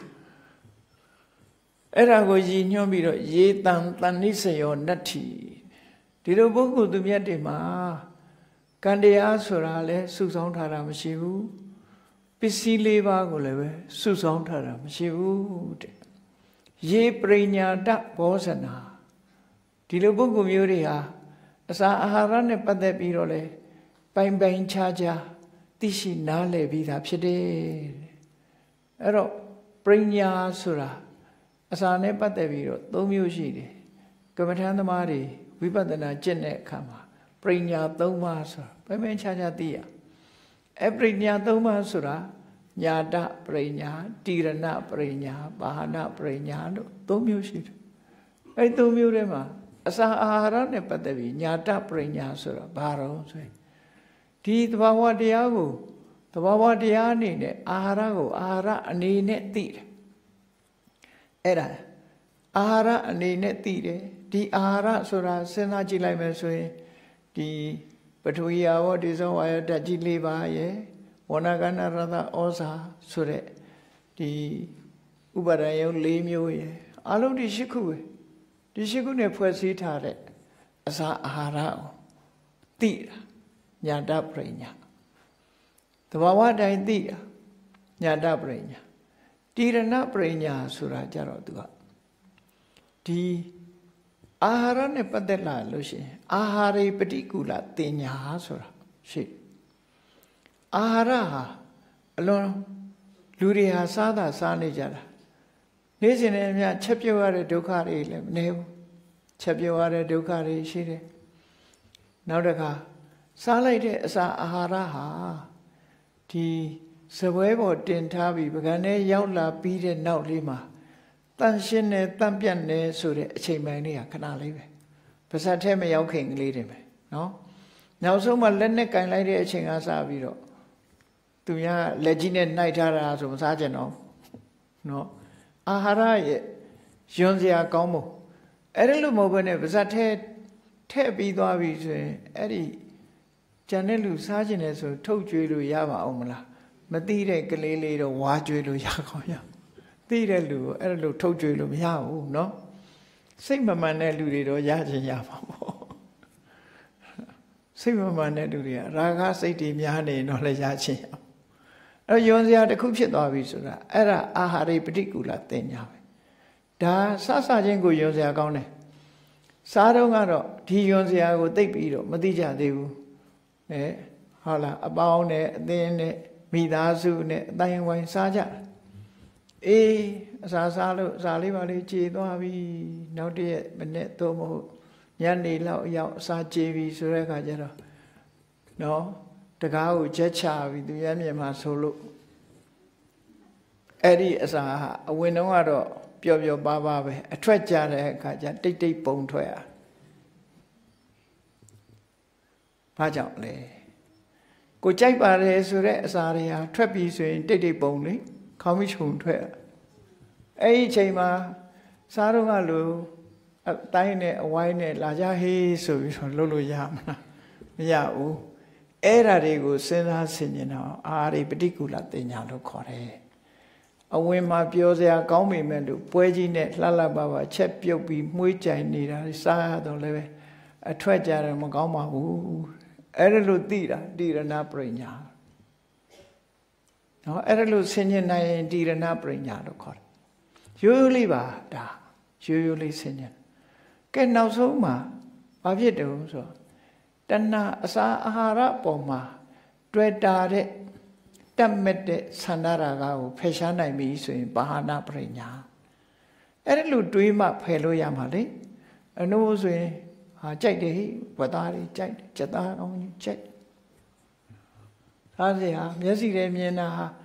အဲ့ဒါကိုရည်ညွှန်းပြီးတော့ရေတံတန်နိစယောနတ္ထိဒီလိုပုဂ္ဂိုလ်သူမြတ်တွေမှာကံတရားဆိုတာလဲစုဆောင်းထားတာမရှိဘူးပစ္စည်းလေးပါးကိုလည်းပဲစုဆောင်းထားတာမရှိဘူးတဲ့ရေပရိညာတဘောဇနာဒီလိုပုဂ္ဂိုလ်မျိုးတွေဟာအစာအာဟာရနဲ့ပတ်သက်ပြီးတော့လဲပိုင်ပိုင်ခြားခြားသိရှိနားလည်ပြီးသားဖြစ်တယ်အဲ့တော့ပရိညာဆိုတာအစာနဲ့ပတ်သက်ပြီးတော့သုံးမျိုးရှိတယ်ကမ္မထမ်းသမားတွေဝိပဿနာကျင့်တဲ့အခါမှာပရိညာသုံးပါးဆိုတာပိုင်ပိုင်ခြားခြားသိရအပရိညာသုံးပါးဆိုတာညာတပရိညာတိရဏပရိညာပါဟနပရိညာလို့သုံးမျိုးရှိတယ်အဲ့သုံးမျိုးထဲမှာအစာအာဟာရနဲ့ပတ်သက်ပြီးညာတပရိညာဆိုတာဘာတော့ဆိုရင်ဒီသဘာဝတရားကိုသဘာဝတရားအနေနဲ့အာဟာရကိုအာဟာရအနေနဲ့သိတယ်အဲ့ဒါအာဟာရအနေနဲ့သိတယ်ဒီအာဟာရဆိုတာစဉ်းစားကြည့်လိုက်မယ်ဆိုရင်ဒီပထဝီယာဝဒီဇောဝါယဓာတ်ကြီး၄ပါးရဲ့ဝဏကဏရသဩဇာဆိုတဲ့ဒီဥပါဒယုံ၄မျိုးရဲ့အလုံးဒီ၈ခုပဲဒီ၈ခုနဲ့ဖွဲ့စည်းထားတဲ့အစာအာဟာရကိုသိတာညာတပရိညာသဘာဝတိုင်းသိတာညာတပရိညာတိရဏပရိညာဆိုတာကြတော့သူကဒီအာဟာရနဲ့ပတ်သက်လာလို့ရှိရင်အာဟာရေပฏิကူလတင်ညာဆိုတာရှိအာဟာရဟာအလွန်လူတွေဟာစားတာစားနေကြတာနေ့စဉ်နဲ့အမျှချက်ပြုတ်ရတဲ့ဒုက္ခတွေလည်းမနေဘူးချက်ပြုတ်ရတဲ့ဒုက္ခတွေရှိတယ်နောက်တစ်ခါစားလိုက်တဲ့အစာအာဟာရဟာဒီစပွဲပေါ်တင်ထားပြီးပကံထဲရောက်လာပြီးတဲ့နောက်လေးမှာတန်ရှင်းနေတန့်ပြတ်နေဆိုတဲ့အချိန်ပိုင်းလေးဟာခဏလေးပဲပါဇက်ထဲမရောက်ခင်ကလေးတွေပဲနော်နောက်ဆုံးမှလက်နဲ့ကင်လိုက်တဲ့အချိန်ကစပြီးတော့သူများလက်ကြီးနဲ့နှိုက်ထားတာဆိုမစားကြတော့နော်အာဟာရရဲ့ယွန်းစရာကောင်းမှုအဲ့ဒါလို့မဟုတ်ဘဲနဲ့ပါဇက်ထဲထည့်ပြီးသွားပြီဆိုရင်အဲ့ဒီကျန်တဲ့လူစားခြင်းနဲ့ဆိုထုတ်ကြွေးလို့ရပါအောင်မလားမသိတဲ့ကလေးလေးတော့ဝါကြွေးလို့ရကောင်းရသိတဲ့လူကိုအဲ့လိုထုတ်ကြွေးလို့မရဘူးเนาะစိတ်မမှန်တဲ့လူတွေတော့ရခြင်းရပါပေါ့စိတ်မမှန်တဲ့လူတွေကရာဂစိတ်တွေများနေတော့လည်းရခြင်းရအဲ့ယွန်းစရာတစ်ခုဖြစ်သွားပြီဆိုတာအဲ့ဒါအာဟာရေပฏิကူလတင်ညာပဲဒါစစချင်းကိုယွန်းစရာကောင်းတယ်စားတော့ကတော့ဒီယွန်းစရာကိုသိပ်ပြီးတော့မသိကြသေးဘူးအဲဟုတ်လားအပေါင်းနဲ့အသင်းနဲ့မိသားစုနဲ့အတိုင်းဝိုင်းစားကြအေးအစာစားလို့အစာလေးပါလေးကြေသွားပြီနောက်တည့်မနေ့တော့မဟုတ်ညနေလောက်ရောက်အစာကြေပြီဆိုတဲ့အခါကျတော့နော်တကားကိုချက်ချပြီးသူရမြင်မှာဆိုလို့အဲ့ဒီအစာအဝင်တော့ကတော့ပျော်ပျော်ပါးပါးပဲအထွက်ကြတဲ့အခါကျတိတ်တိတ်ပုံထွက်ရဘာကြောင့်လဲကိုကြိုက်ပါတယ်ဆိုတဲ့အစာတွေဟာထွက်ပြီးဆိုရင်တိတ်တိတ်ပုံလေခေါင်းမိချုံထွက်အဲ့ဒီအချိန်မှာစားတော့ကလို့အတိုင်းနဲ့အဝိုင်းနဲ့လာကြဟေးဆိုပြီးတော့လှုပ်လို့ရမလားမရဘူးအဲ့ဓာတွေကိုစဉ်းစားဆင်ခြင်တော့အာရိပฏิကူလတင်ညာလို့ခေါ်တယ်အဝင်မှာပြောစရာကောင်းပေမဲ့လို့ပွဲကြီးနဲ့လှလှပပချက်ပြုတ်ပြီးမှုေးကြိုင်နေတာစားရတော့လည်းပဲအထွက်ကြတယ်မကောင်းပါဘူးအဲ့ဒါလို့သိတာတိရဏပရိညာနော်အဲ့ဒါလို့ဆင်ခြင်နိုင်ရင်တိရဏပရိညာလို့ခေါ်တယ်ရိုးရိုးလေးပါဒါရိုးရိုးလေးဆင်ခြင်ကဲနောက်ဆုံးမှာဘာဖြစ်တယ်ဆိုတော့တဏှာအစာအာဟာရပုံမှာတွေ့တာတဲ့တတ်မဲ့တဲ့သန္တာရာဂကိုဖယ်ရှားနိုင်ပြီဆိုရင်ပါဟနာပရိညာအဲ့ဒါလို့တွေးမှဖယ်လို့ရမှာလေအနိုးဆိုရင်ဟာကြိုက်တယ်ဝတ်သားတွေကြိုက်တယ်ကြက်သားကောင်းကြီးကြိုက်သားစရာမျက်စိနဲ့မြင်တာဟာ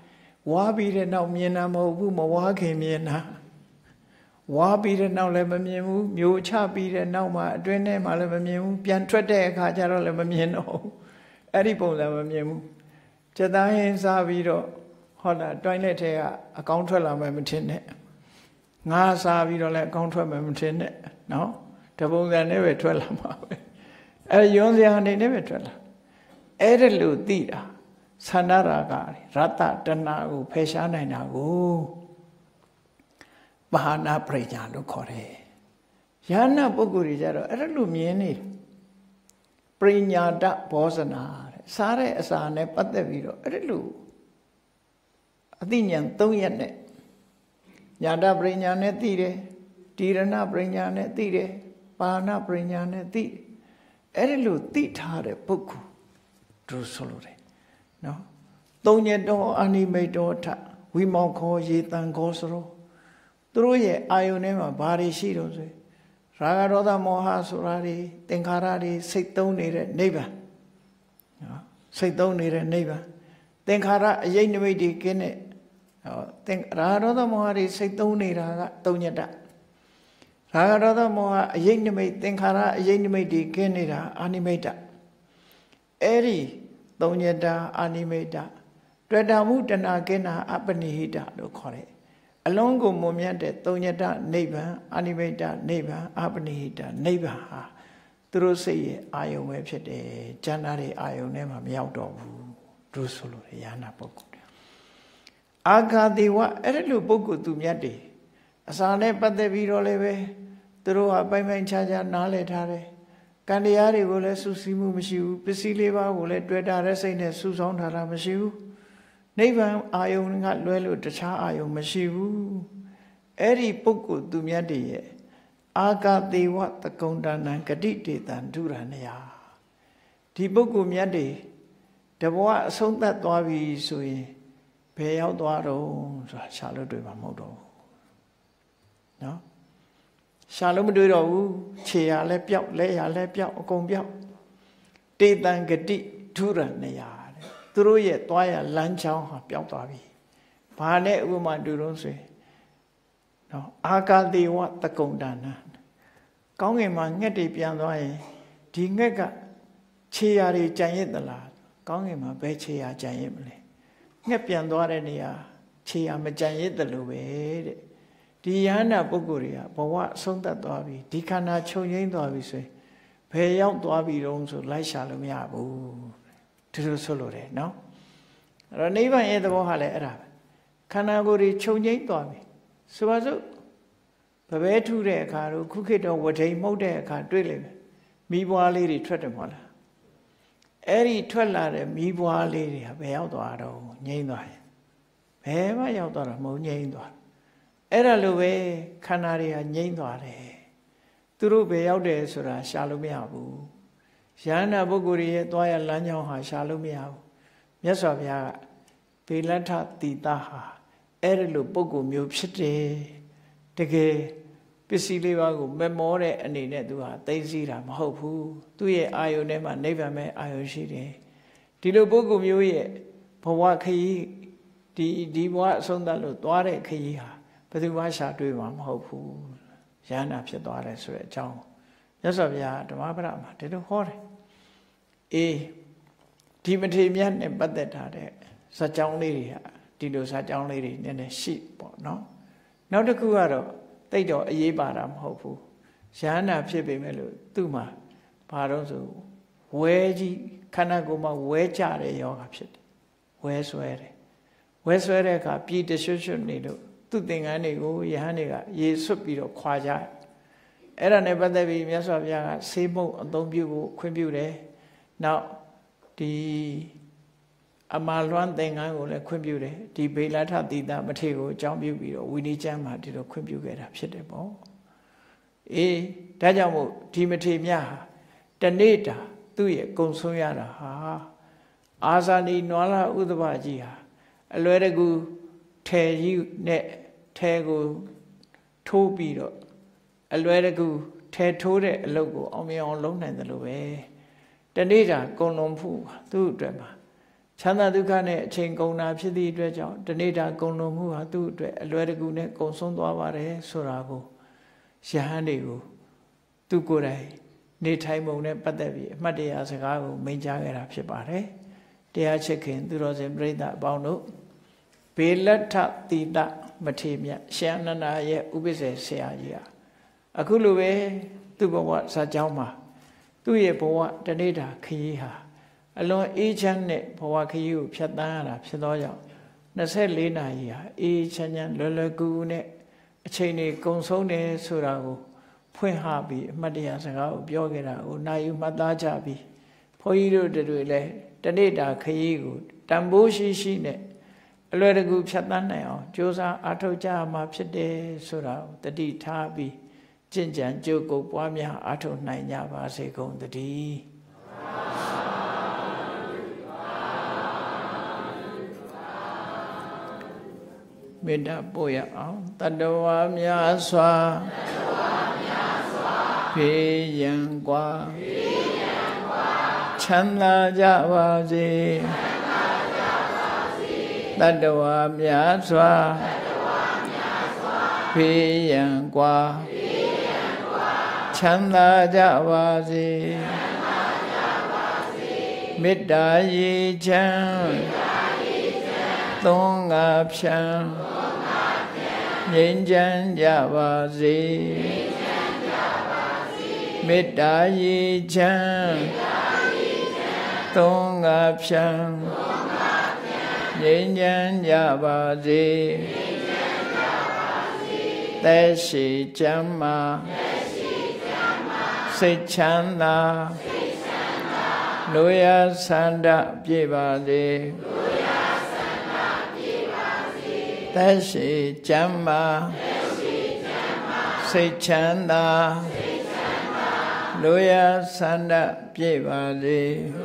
ဝါပြီးတဲ့နောက်မြင်တာမဟုတ်ဘူးမဝါခင်မြင်တာဝါပြီးတဲ့နောက်လည်းမမြင်ဘူးမျိုးချပြီးတဲ့နောက်မှာအတွင်းထဲမှာလည်းမမြင်ဘူးပြန်ထွက်တဲ့အခါကျတော့လည်းမမြင်တော့ဘူးအဲ့ဒီပုံစံမမြင်ဘူးစက်သားဟင်းစားပြီးတော့ဟောတာတွိုင်းလက်ထဲကအကောင်းထွက်လာမှမထင်နဲ့ငါးစားပြီးတော့လည်းအကောင်းထွက်မှမထင်နဲ့နော်တပုံစံနဲ့ပဲထွက်လာမှာပဲအဲယွန်းစရာအနေနဲ့ပဲထွက်လာအဲ့ဒါလို့သိတာသန္တာရာဂရတ္တတဏကိုဖယ်ရှားနိုင်တာကိုမဟာနာပရိညာလို့ခေါ်တယ်ယန္နာပုဂ္ဂိုလ်တွေကြတော့အဲ့ဒါလို့မြင်နေပရိညာတဘောဇနာတဲ့စားတဲ့အစာနဲ့ပတ်သက်ပြီးတော့အဲ့ဒါလို့အသိဉာဏ်သုံးရက်နဲ့ညာတပရိညာနဲ့သိတယ်တိရဏပရိညာနဲ့သိတယ်ပါဏပရိညာနဲ့သိအဲ့ဒါလို့သိထားတဲ့ပုဂ္ဂိုလ်တို့ဆိုလို့တယ်နော်သုံးညတော်အာနိမိတ်တော်ထဝိမောခောရေတံခောစရောသူတို့ရဲ့အာယုန်ထဲမှာဘာတွေရှိတော့ဆိုရာဂဒေါသမောဟဆိုတာတွေသင်္ခါရတွေစိတ်သုံးနေတဲ့နိဗ္ဗာန်နော်စိတ်သုံးနေတဲ့နိဗ္ဗာန်သင်္ခါရအယိတ်နိမိတ်တွေကင်းတဲ့ဟောသင်ရာဂဒေါသမောဟတွေစိတ်သုံးနေတာကသုံးညတရာဂဒေါသမောဟအယိတ်နိမိတ်သင်္ခါရအယိတ်နိမိတ်တွေကင်းနေတာအာနိမိတ်တအဲ့ဒီသုံးညတအာနိမိတ်တတွေ့တာမှုတဏကင်းတာအပနိဟိတလို့ခေါ်တယ်အလုံးကိုမွန်မြတ်တဲ့သုံးညတနိဗ္ဗာန်အာနိမိတ်တနိဗ္ဗာန်အပနိဟိတနိဗ္ဗာန်ဟာသူတို့စိတ်ရဲ့အာယုံပဲဖြစ်တယ်ဉာဏ်သားတွေအာယုံထဲမှာမရောက်တော့ဘူးတို့ဆိုလို့ရဟနာပုဂ္ဂိုလ်တွေအာဃာတိဝအဲ့ဒါလိုပုဂ္ဂိုလ်သူမြတ်တွေအစာနဲ့ပတ်သက်ပြီးတော့လည်းပဲသူတို့ဟာပိုင်ပိုင်ခြားခြားနားလည်ထားတယ်ကံတရားတွေကိုလည်းစုစည်းမှုမရှိဘူးပစ္စည်းလေးပါးကိုလည်းတွေ့တာတဲ့စိတ်နဲ့စုဆောင်းထားတာမရှိဘူးနိဗ္ဗာန်အာယုန်ကလွဲလို့တခြားအာယုန်မရှိဘူးအဲ့ဒီပုဂ္ဂိုလ်သူမြတ်တွေရဲ့အာဂသေဝတကုံတဏံဂတိတေတံဒုရဏယဒီပုဂ္ဂိုလ်မြတ်တွေတဘဝအဆုံးသတ်သွားပြီဆိုရင်ဘယ်ရောက်သွားတော့ဆိုတာရှာလို့တွေ့မှာမဟုတ်တော့ဘူးနော်ရှာလို့မတွေ့တော့ဘူးခြေရလည်းပျောက်လက်ရလည်းပျောက်အကုန်ပျောက်တေတံဂတိဒုရဏယသူတို့ရဲ့သွားရလမ်းချောင်းဟာပျောက်သွားပြီဘာနဲ့ဥပမာတူတော့ဆိုရင်နော်အာကာသေဝတကုံတဏကောင်းကင်မှာငှက်တွေပြန်သွားရင်ဒီငှက်ကခြေရာတွေကြံရစ်သလားကောင်းကင်မှာဘယ်ခြေရာကြံရစ်မလဲငှက်ပြန်သွားတဲ့နေရာခြေရာမကြံရစ်တယ်လို့ပဲတဲ့ဒီယန္နာပုဂ္ဂိုလ်တွေကဘဝအဆုံးသတ်သွားပြီဒီခန္ဓာချုပ်ငိမ့်သွားပြီဆိုရင်ဘယ်ရောက်သွားပြီတော့ဆိုလိုက်ရှာလို့မရဘူးဒီလိုဆိုလို့တယ်နော်အဲ့တော့နိဗ္ဗာန်ရဲ့သဘောဟာလည်းအဲ့ဒါပဲခန္ဓာကိုယ်တွေချုပ်ငိမ့်သွားပြီဆိုပါစို့ဗပဲထုတဲ့အခါတို့ခုခေတ်တော့ဝထိန်မှုတ်တဲ့အခါတွေ့လိမ့်မယ်မိဘွားလေးတွေထွက်တယ်မဟုတ်လားအဲ့ဒီထွက်လာတဲ့မိဘွားလေးတွေဟာဘယ်ရောက်သွားတော့ငိမ့်သွားရင်ဘယ်မှရောက်သွားတာမဟုတ်ငိမ့်သွားအဲ့ဒါလိုပဲခန္ဓာတွေဟာငိမ့်သွားတယ်သူတို့ဘယ်ရောက်တယ်ဆိုတာရှာလို့မရဘူးယန္နာပုဂ္ဂိုလ်ရဲ့သွားရလမ်းကြောင်းဟာရှာလို့မရဘူးမြတ်စွာဘုရားကဘေလဋ္ဌတိတာဟာအဲ့ဒီလိုပုဂ္ဂိုလ်မျိုးဖြစ်တယ်တကယ်ပစ္စည်းလေးပါးကိုမမောတဲ့အနေနဲ့သူဟာသိသိတာမဟုတ်ဘူးသူ့ရဲ့အာယုန်ထဲမှာနိဗ္ဗာန်ပဲအာယုန်ရှိတယ်ဒီလိုပုဂ္ဂိုလ်မျိုးရဲ့ဘဝခရီးဒီဒီဘဝအဆုံးသတ်လို့သွားတဲ့ခရီးဟာဘယ်သူမှရှာတွေ့မှာမဟုတ်ဘူးယန္နာဖြစ်သွားတယ်ဆိုတဲ့အကြောင်းမြတ်စွာဘုရားဓမ္မပဒမှာဒီလိုဟောတယ်အေးဒီမထေမြတ်နဲ့ပတ်သက်ထားတဲ့ဇာတ်ကြောင်းလေးတွေဟာဒီလိုဇာတ်ကြောင်းလေးတွေနည်းနည်းရှိပေါ့နော်နောက်တစ်ခုကတော့တိတ်တော့အရေးပါတာမဟုတ်ဘူးယန္နာဖြစ်ပေမဲ့လို့သူ့မှာဘာတော့ဆိုဝဲကြီးခန္ဓာကိုယ်မှာဝဲကြတဲ့ယောဂဖြစ်တယ်ဝဲဆွဲတယ်ဝဲဆွဲတဲ့အခါပြည်တရွှွတ်ရွှွတ်နေလို့သူ့သင်္ကန်းတွေကိုယဟန်တွေကရေဆွတ်ပြီးတော့ခွာကြတယ်အဲ့ဒါနဲ့ပတ်သက်ပြီးမြတ်စွာဘုရားကဆေးမုတ်အသုံးပြုဖို့ခွင့်ပြုတယ်နောက်ဒီအမာလွမ်းသင်္ကန်းကိုလည်းခွင့်ပြုတယ်ဒီဗေလဋ္ဌတိတမထေကိုအကြောင်းပြုပြီးတော့ဝိနည်းကျမ်းမှာဒီလိုခွင့်ပြုခဲ့တာဖြစ်တယ်ပေါ့အေးဒါကြောင့်မို့ဒီမထေမြတ်ဟာတနေ့တာသူ့ရဲ့ကုံဆုံးရတာဟာအာဇာနည်နွားလာဥဒ္ဒဘကြီးဟာအလွယ်တကူထဲကြီးနဲ့ထဲကိုထိုးပြီးတော့အလွယ်တကူထဲထိုးတဲ့အလုပ်ကိုအောင်မြင်အောင်လုပ်နိုင်တယ်လို့ပဲတနေ့တာကုံလုံးဖူးသူ့အတွက်မှာချမ်းသာဒုက္ခနဲ့အချိန်ကုန်တာဖြစ်သည့်အတွက်ကြောင့်တနေ့တာကုန်လွန်မှုဟာသူ့အတွက်အလွယ်တကူနဲ့ကုန်ဆုံးသွားပါတယ်ဆိုတာကိုယဟန်တွေကိုသူကိုယ်တိုင်နေထိုင်ပုံနဲ့ပတ်သက်ပြီးအမှတ်တရစကားကိုမိန့်ကြားခဲ့တာဖြစ်ပါတယ်တရားချစ်ခင်သူတော်စင်ပြိဿအပေါင်းတို့ဘေလထတိတမထေမြတ်ရှင်အနန္ဒာရဲ့ဥပ္ပစေဆရာကြီးဟာအခုလိုပဲသူ့ဘဝဇာကြောင်းမှာသူ့ရဲ့ဘဝတနေ့တာခရီးဟာအလွန်အေးချမ်းတဲ့ဘဝခရီးကိုဖြတ်သန်းရတာဖြစ်သောကြောင့်နှစ်ဆယ့်လေးနာရီဟာအေးချမ်းချမ်းလွယ်လွယ်ကူကူနဲ့အချိန်တွေကုန်ဆုံးတယ်ဆိုတာကိုဖွင့်ဟပြီးအမှတ်တရစကားကိုပြောခဲ့တာကိုနာယူမှတ်သားကြပြီးဘုန်းကြီးတို့တွေလည်းတနေ့တာခရီးကိုတန်ဖိုးရှိရှိနဲ့အလွယ်တကူဖြတ်သန်းနိုင်အောင်ကြိုးစားအားထုတ်ကြရမှာဖြစ်တယ်ဆိုတာကိုတတိထားပြီးကျင့်ကြံကြိုးကိုပွားများအားထုတ်နိုင်ကြပါစေကုန်သတည်းမေတ္တာပို့ရအောင်တတ္တဝါများစွာဖေးရန်กว่าချမ်းသာကြပါစေတတ္တဝါများစွာဖေးရန်กว่าချမ်းသာကြပါစေမေတ္တာရေချမ်းသုံးငါဖြံငြိမ်းချမ်းကြပါစေမေတ္တာရေချမ်းသုံးငါဖြံငြိမ်းချမ်းကြပါစေသက်ရှိချမ်းမာစိတ်ချမ်းသာလူရဆန္ဒပြည့်ပါစေသက်ရှိချမ်းမာစိတ်ချမ်းသာလူရဆန္ဒပြည့်ပါစေ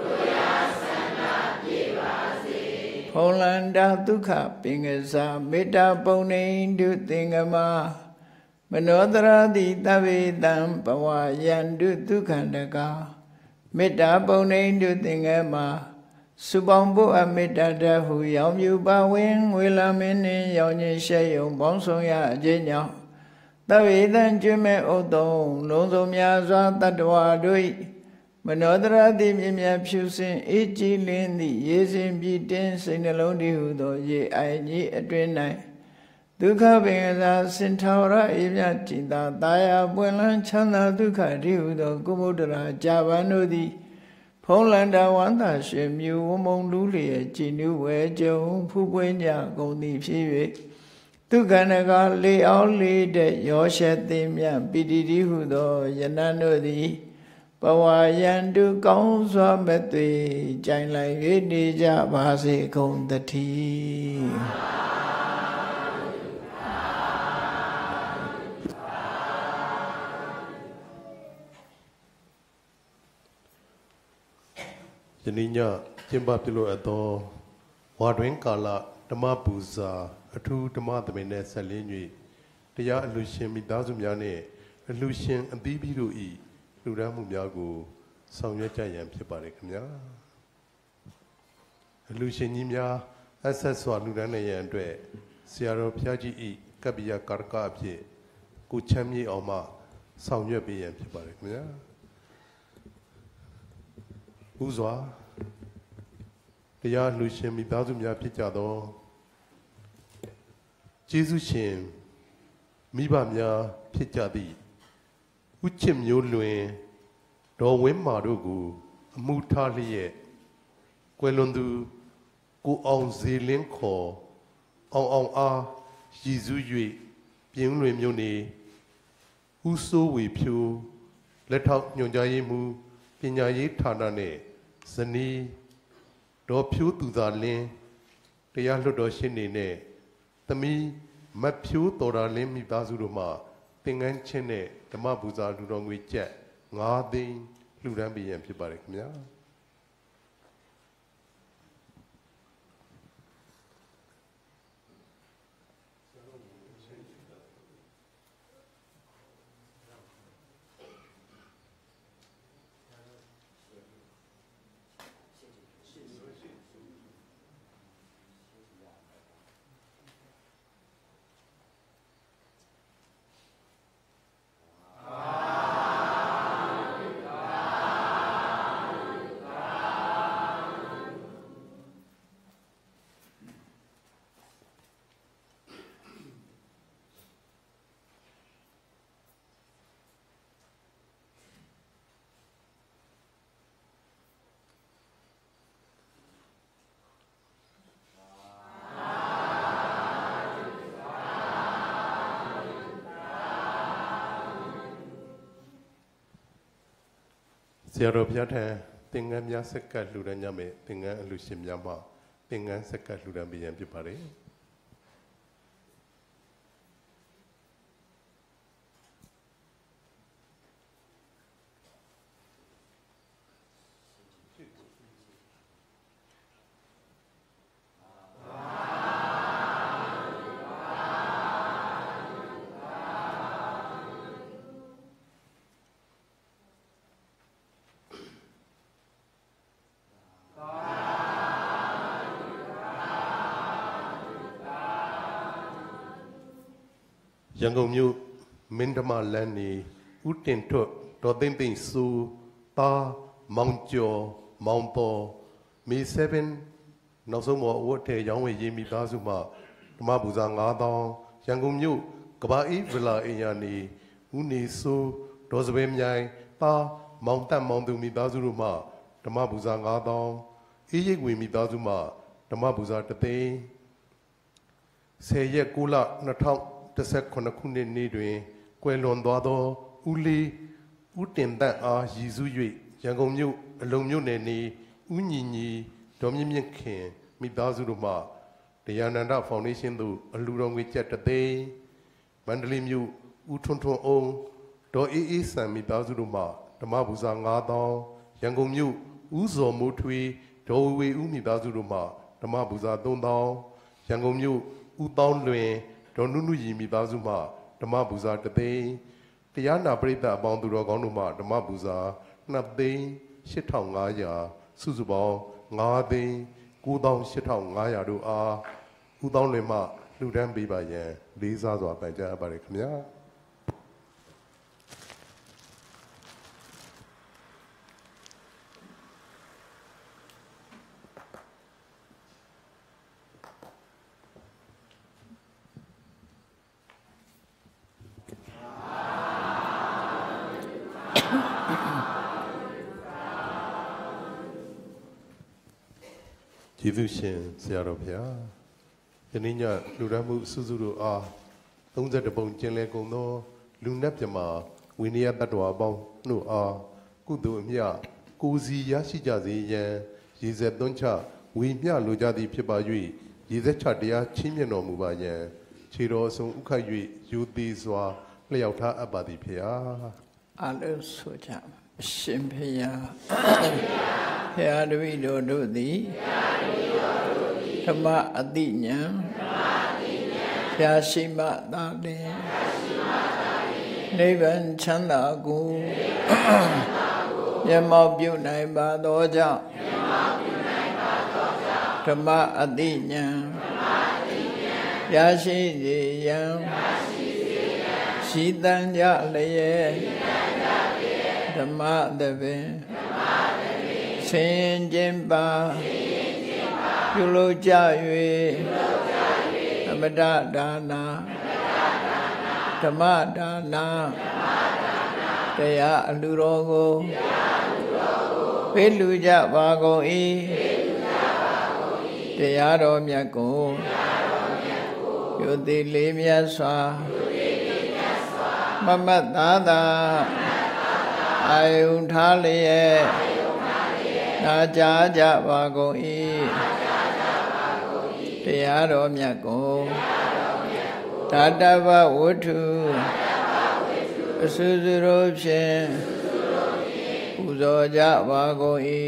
ဖုံလန္တာဒုက္ခပင်ကစားမေတ္တာပုံနေတုသင်္ကမမနောတရာတိတဗ္ဗေတံဘဝယန္တုဒုက္ခန္တကမေတ္တာပုံနေတုသင်္ကမစုပေါင်းဖို့အမေတ္တာတဟုရောင်မြူပါဝင်ငွေလာမင်းနှင့်ရောင်ခြင်းရှဲယုံပေါင်းဆောင်ရအခြင်းကြောင့်တဗ္ဗေတံကျွမ်းမဲ့ဥတ္တုံလုံးစုံများစွာတတ္တဝါတို့မနောတရာတိမြင်မြဖြူစင်အေးကြည်လင်းသည့်ရေစင်ပြည်တင်းစိတ်နှလုံးတည်ဟုသောရေအိုင်ကြီးအတွင်၌ဒုက္ခပင်ကစားစင်ထာဝရအေးမြကြည်သာတာယာပွင့်လန်းချမ်းသာဒုက္ခတည်ဟုသောကုမုဒ္ဒရာကြာပန်တို့သည်ဖုံးလန္တာဝန္တာရွှေမြူဝမုံလူလျက်ကြည်နူးဝဲကြုံဖူးပွင့်ကြကုန်သည်ဖြစ်၍ဒုက္ခနကလေအောင်လေးတဲ့ရောရှက်သိမြပီတိတိဟုသောယနန်တို့သည်ဘဝယန္တုကောင်းစွာမဲ့သွေကြိုင်လိုက်၍နေကြပါစေကုန်သတည်းယနေ့ညကျင်းပပြုလို့အပ်သောဝါတွင်ကာလဓမ္မပူဇာအထူးဓမ္မသဘင်နဲ့ဆက်လင်း၍တရားအလှရှင်မိသားစုများနှင့်အလှရှင်အသီးသီးတို့၏လူရမ်းမှုများကိုဆောင်ရွက်ကြရန်ဖြစ်ပါတယ်ခင်ဗျာအလှရှင်ကြီးများအဆက်စွာလူရမ်းနေရန်အတွက်ဆရာတော်ဘုရားကြီး၏ကပ္ပိယကာရကအဖြစ်ကိုချမ်းမြေ့အောင်မှဆောင်ရွက်ပေးရန်ဖြစ်ပါတယ်ခင်ဗျာဥစွာတရားလှူရှင်မိသားစုများဖြစ်ကြသောကျေးဇူးရှင်မိဘများဖြစ်ကြသည့်ဥချစ်မျိုးလွင်ဒေါ်ဝင်းမာတို့ကိုအမှုထားလျက်ကွယ်လွန်သူကိုအောင်ဇေလင်းခေါ်အောင်အောင်အားရည်စူး၍ပြင်းလွင်မြို့နေဥစိုးဝေဖြိုးလက်ထောက်ညွှန်ကြားရေးမှူးပညာရေးဌာနနဲ့ဇနီးဒေါ်ဖြိုးသူသာလင်းတရားလွှတ်တော်ရှင်းနေနဲ့သမီးမတ်ဖြိုးတော်တာလင်းမိသားစုတို့မှသင်္ကန်းချင်းနဲ့ဓမ္မပူဇာလူတော်ငွေကျပ်ငါးသိန်းလှူဒန်းပေးရန်ဖြစ်ပါတယ်ခင်ဗျာဆရာတော်ဘုရားထံသင်္ကန်းများဆက်ကပ်လှူဒန်းကြမယ်သင်္ကန်းအလှူရှင်များမှသင်္ကန်းဆက်ကပ်လှူဒန်းပေးရန်ဖြစ်ပါတယ်ရန်ကုန်မြို့မင်းဓမ္မလမ်းနေဦးတင်ထွတ်ဒေါ်သိမ့်သိမ့်စူတာမောင်ကျော်မောင်ပေါ်မေเซเว่นနောက်ဆုံးပေါ်အဝတ်ထဲရောင်းဝယ်ရေးမိသားစုမှဓမ္မပူဇာငါးသောင်းရန်ကုန်မြို့ကဘာအေးဗလာအိမ်ယာနေဦးနေစူဒေါ်စပယ်မြိုင်တာမောင်တက်မောင်သူမိသားစုတို့မှဓမ္မပူဇာငါးသောင်းအေးရိပ်ဝင်မိသားစုမှဓမ္မပူဇာတသိန်းဆယ်ရက်ကိုလနှစ်ထောင်တစ်ဆက်ခုနှစ်ခုနှစ်နေ့တွင်ကွယ်လွန်သွားသောဦးလေးဦးတင်တတ်အားရည်စူး၍ရန်ကုန်မြို့အလုံမြို့နယ်နေဦးညီညီဒေါ်မြင့်မြင့်ခင်မိသားစုတို့မှတရားနန္ဒဖောင်ဒေးရှင်းသို့အလှူတော်ငွေကျပ်တသိန်းမန္တလေးမြို့ဦးထွန်းထွန်းအောင်ဒေါ်အေးအေးဆန်မိသားစုတို့မှဓမ္မပူဇာငါးသောင်းရန်ကုန်မြို့ဦးစော်မိုးထွေးဒေါ်ဝေဦးမိသားစုတို့မှဓမ္မပူဇာသုံးသောင်းရန်ကုန်မြို့ဦးတောင်းလွင်ဒေါ်နုနုရီမိသားစုမှဓမ္မပူဇာတသိန်းတရားနာပရိသတ်အပေါင်းသူတော်ကောင်းတို့မှဓမ္မပူဇာနှစ်သိန်းရှစ်ထောင်ငါးရာစုစုပေါင်းငါးသိန်းကိုးသောင်းရှစ်ထောင်ငါးရာတို့အားဦးတောင်းလွင်မှလှူဒန်းပေးပါရန်လေးစားစွာပန်ကြားအပ်ပါတယ်ခင်ဗျာကျေးဇူးရှင်ဆရာတော်ဘုရားယနေ့ညလူရမှုစုစုတို့အားသုံးဆယ့်တစ်ပုံကျင်းလဲကုန်သောလူနတ်မြမာဝိနည်းတ္တဝါအပေါင်းတို့အားကုသိုလ်အမြကိုစီရရှိကြစေရန်ရေစက်သွန်းချဝေမျှလိုကြသည်ဖြစ်ပါ၍ရေစက်ချတရားချင်းမြတ်တော်မူပါရန်ခြေတော်ဆုံးဥခတ်၍ယူသည်စွာလျှောက်ထားအပ်ပါသည်ဖေဟာအလုံးဆိုကြအရှင်ဖေဟာဖေဟာတပည့်တော်တို့သည်ဓမ္မအတိညာဖျာရှိမှသာလျှင်နိဗ္ဗာန်ချမ်းသာကိုမျက်မှောက်ပြုနိုင်ပါသောကြောင့်ဓမ္မအတိညာဖျာရှိစေရန်ရှိတန်ကြလျက်ဓမ္မသဘင်ဆင်ကျင်ပါပြုလုပ်ကြ၍အမတဒါနာဓမ္မဒါနာတရားအလှူတော်ကိုပေးလူကြပါကုန်၏တရားတော်မြတ်ကိုယုတိလေးမြတ်စွာမမတ်သာသာအာယုထားလျက်နာကြားကြပါကုန်၏တရားတော်မြတ်ကိုဓာတဗဝတ္ထုအစူစူတို့ဖြင့်ပူဇော်ကြပါကုန်၏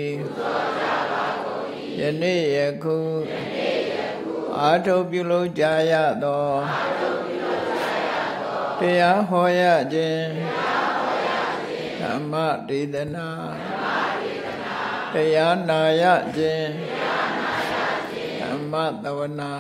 ယနေ့ယခုအာထုပ်ပြုလုပ်ကြရသောတရားဟောရခြင်းဓမ္မဒေသနာတရားနာရခြင်းဓမ္မသဝနာ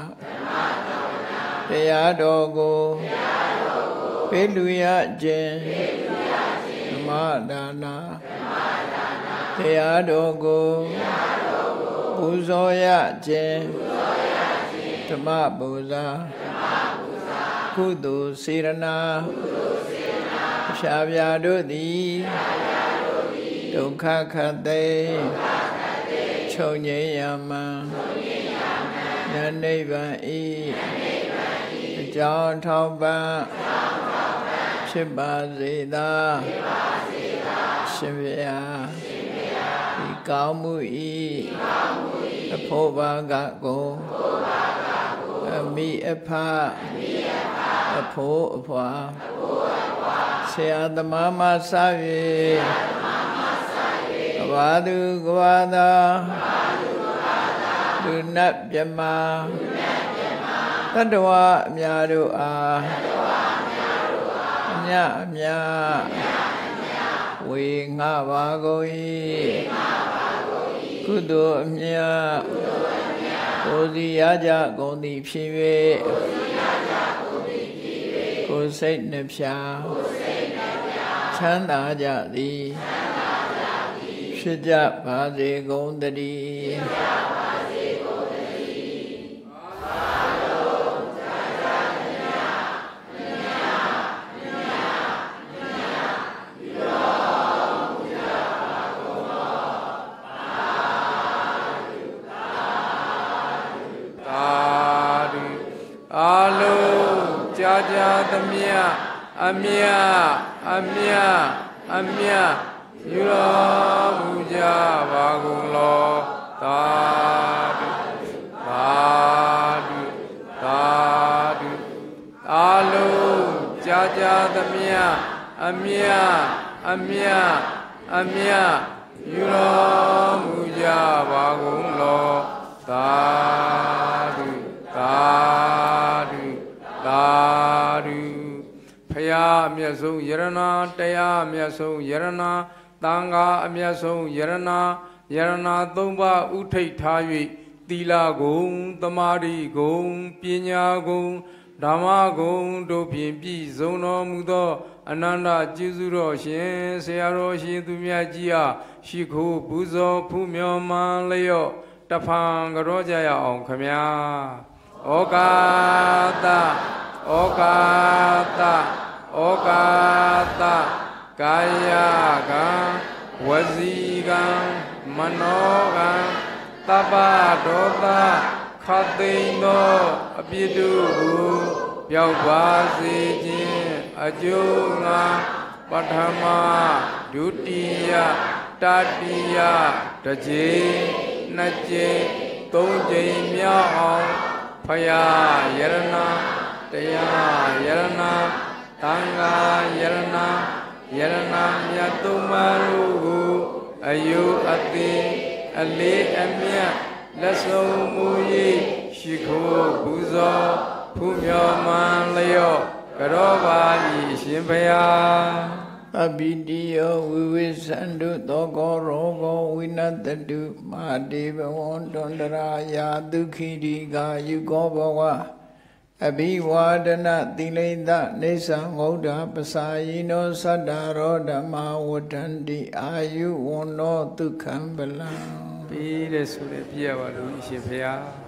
တရားတော်ကိုပေးလူရခြင်းဓမ္မဒါနာတရားတော်ကိုပူဇော်ရခြင်းဓမ္မပူဇာကုသိုလ်စေရနာဖြာဖြာတို့သည်ဒုက္ခခတ်သိချုပ်ငြိမ်းရမှန်ဉာဏ်နိဗ္ဗာန်ဤအကြောင်းထောက်ပံ့ဖြစ်ပါစေသာရှင်ဘုရားကောင်းမှုဤအဖို့ဘာကကိုအမိအဖအဖို့အဖွာဆရာသမားမဆ၍ကဘာသူကဘာသာလူနတ်မြမတတ္တဝအများတို့အားအမြအမြဝေငှပါကုန်၏ကုသိုလ်အမြကိုစီရကြကုန်သည်ဖြစ်၍ကိုစိတ်နှဖျားချမ်းသာကြသည်ဖြစ်ကြပါစေကုန်သတည်းကြာကြာသမျှအမြအမြအမြယူတော်မူကြပါကုန်လောသာဓုသာဓုသာဓုအာလုံးကြာကြာသမျှအမြအမြအမြယူတော်မူကြပါကုန်လောသာဓုသာဓုသာဓုဖရာအမြတ်ဆုံးယရနာတရားအမြတ်ဆုံးယရနာသံဃာအမြတ်ဆုံးယရနာယရနာသုံးပါးဥထိတ်ထား၍သီလဂုံသမာဓိဂုံပညာဂုံဓမ္မဂုံတို့ဖြင့်ပြည့်စုံတော်မူသောအနန္တကျေးဇူးတော်ရှင်ဆရာတော်ရှင်သူမြတ်ကြီးအားရှိခိုးပူဇော်ဖူးမြော်မှန်လျော့တဖန်ကြောကြရအောင်ခမညာဩကာသဩကာသဩကာသကာယကံဝစီကံမနောကံသဗ္ဗဒောသခတ်သိမ်းသောအပြစ်တို့ကိုပြောက်ပါစေခြင်းအကျိုးငါပထမဒုတိယတတိယတစ်ကြိမ်နှစ်ကြိမ်သုံးကြိမ်မြောက်အောင်ဖယားယရနာတရားယရနာသံဃာယရနာယရနာမြတ်သုံးပါးတို့ကိုအယုအသိအလေးအမြတ်လက်ဆုံးမူ၍ရှိခိုးပူဇော်ဖူးမြော်မှန်လျော့ကြောပါ၏ရှင်ဘုရားအဘိတိယောဝိဝိသန္တုသောကောရောဂောဝိနတတုမာတိဘဝန္တန္တရာယာဒုက္ခိတိကာယုကောဘဝအဘိဝါဒနာတိလိတနေသံငုဒ္ဓပစာယိနောသတ္တရောဓမ္မဝဋ္ဌန္တိအာယုဝန္နောဒုက္ခံပလံပြီးတဲ့ဆိုတဲ့ပြရပါလို့ရှင်ဘုရား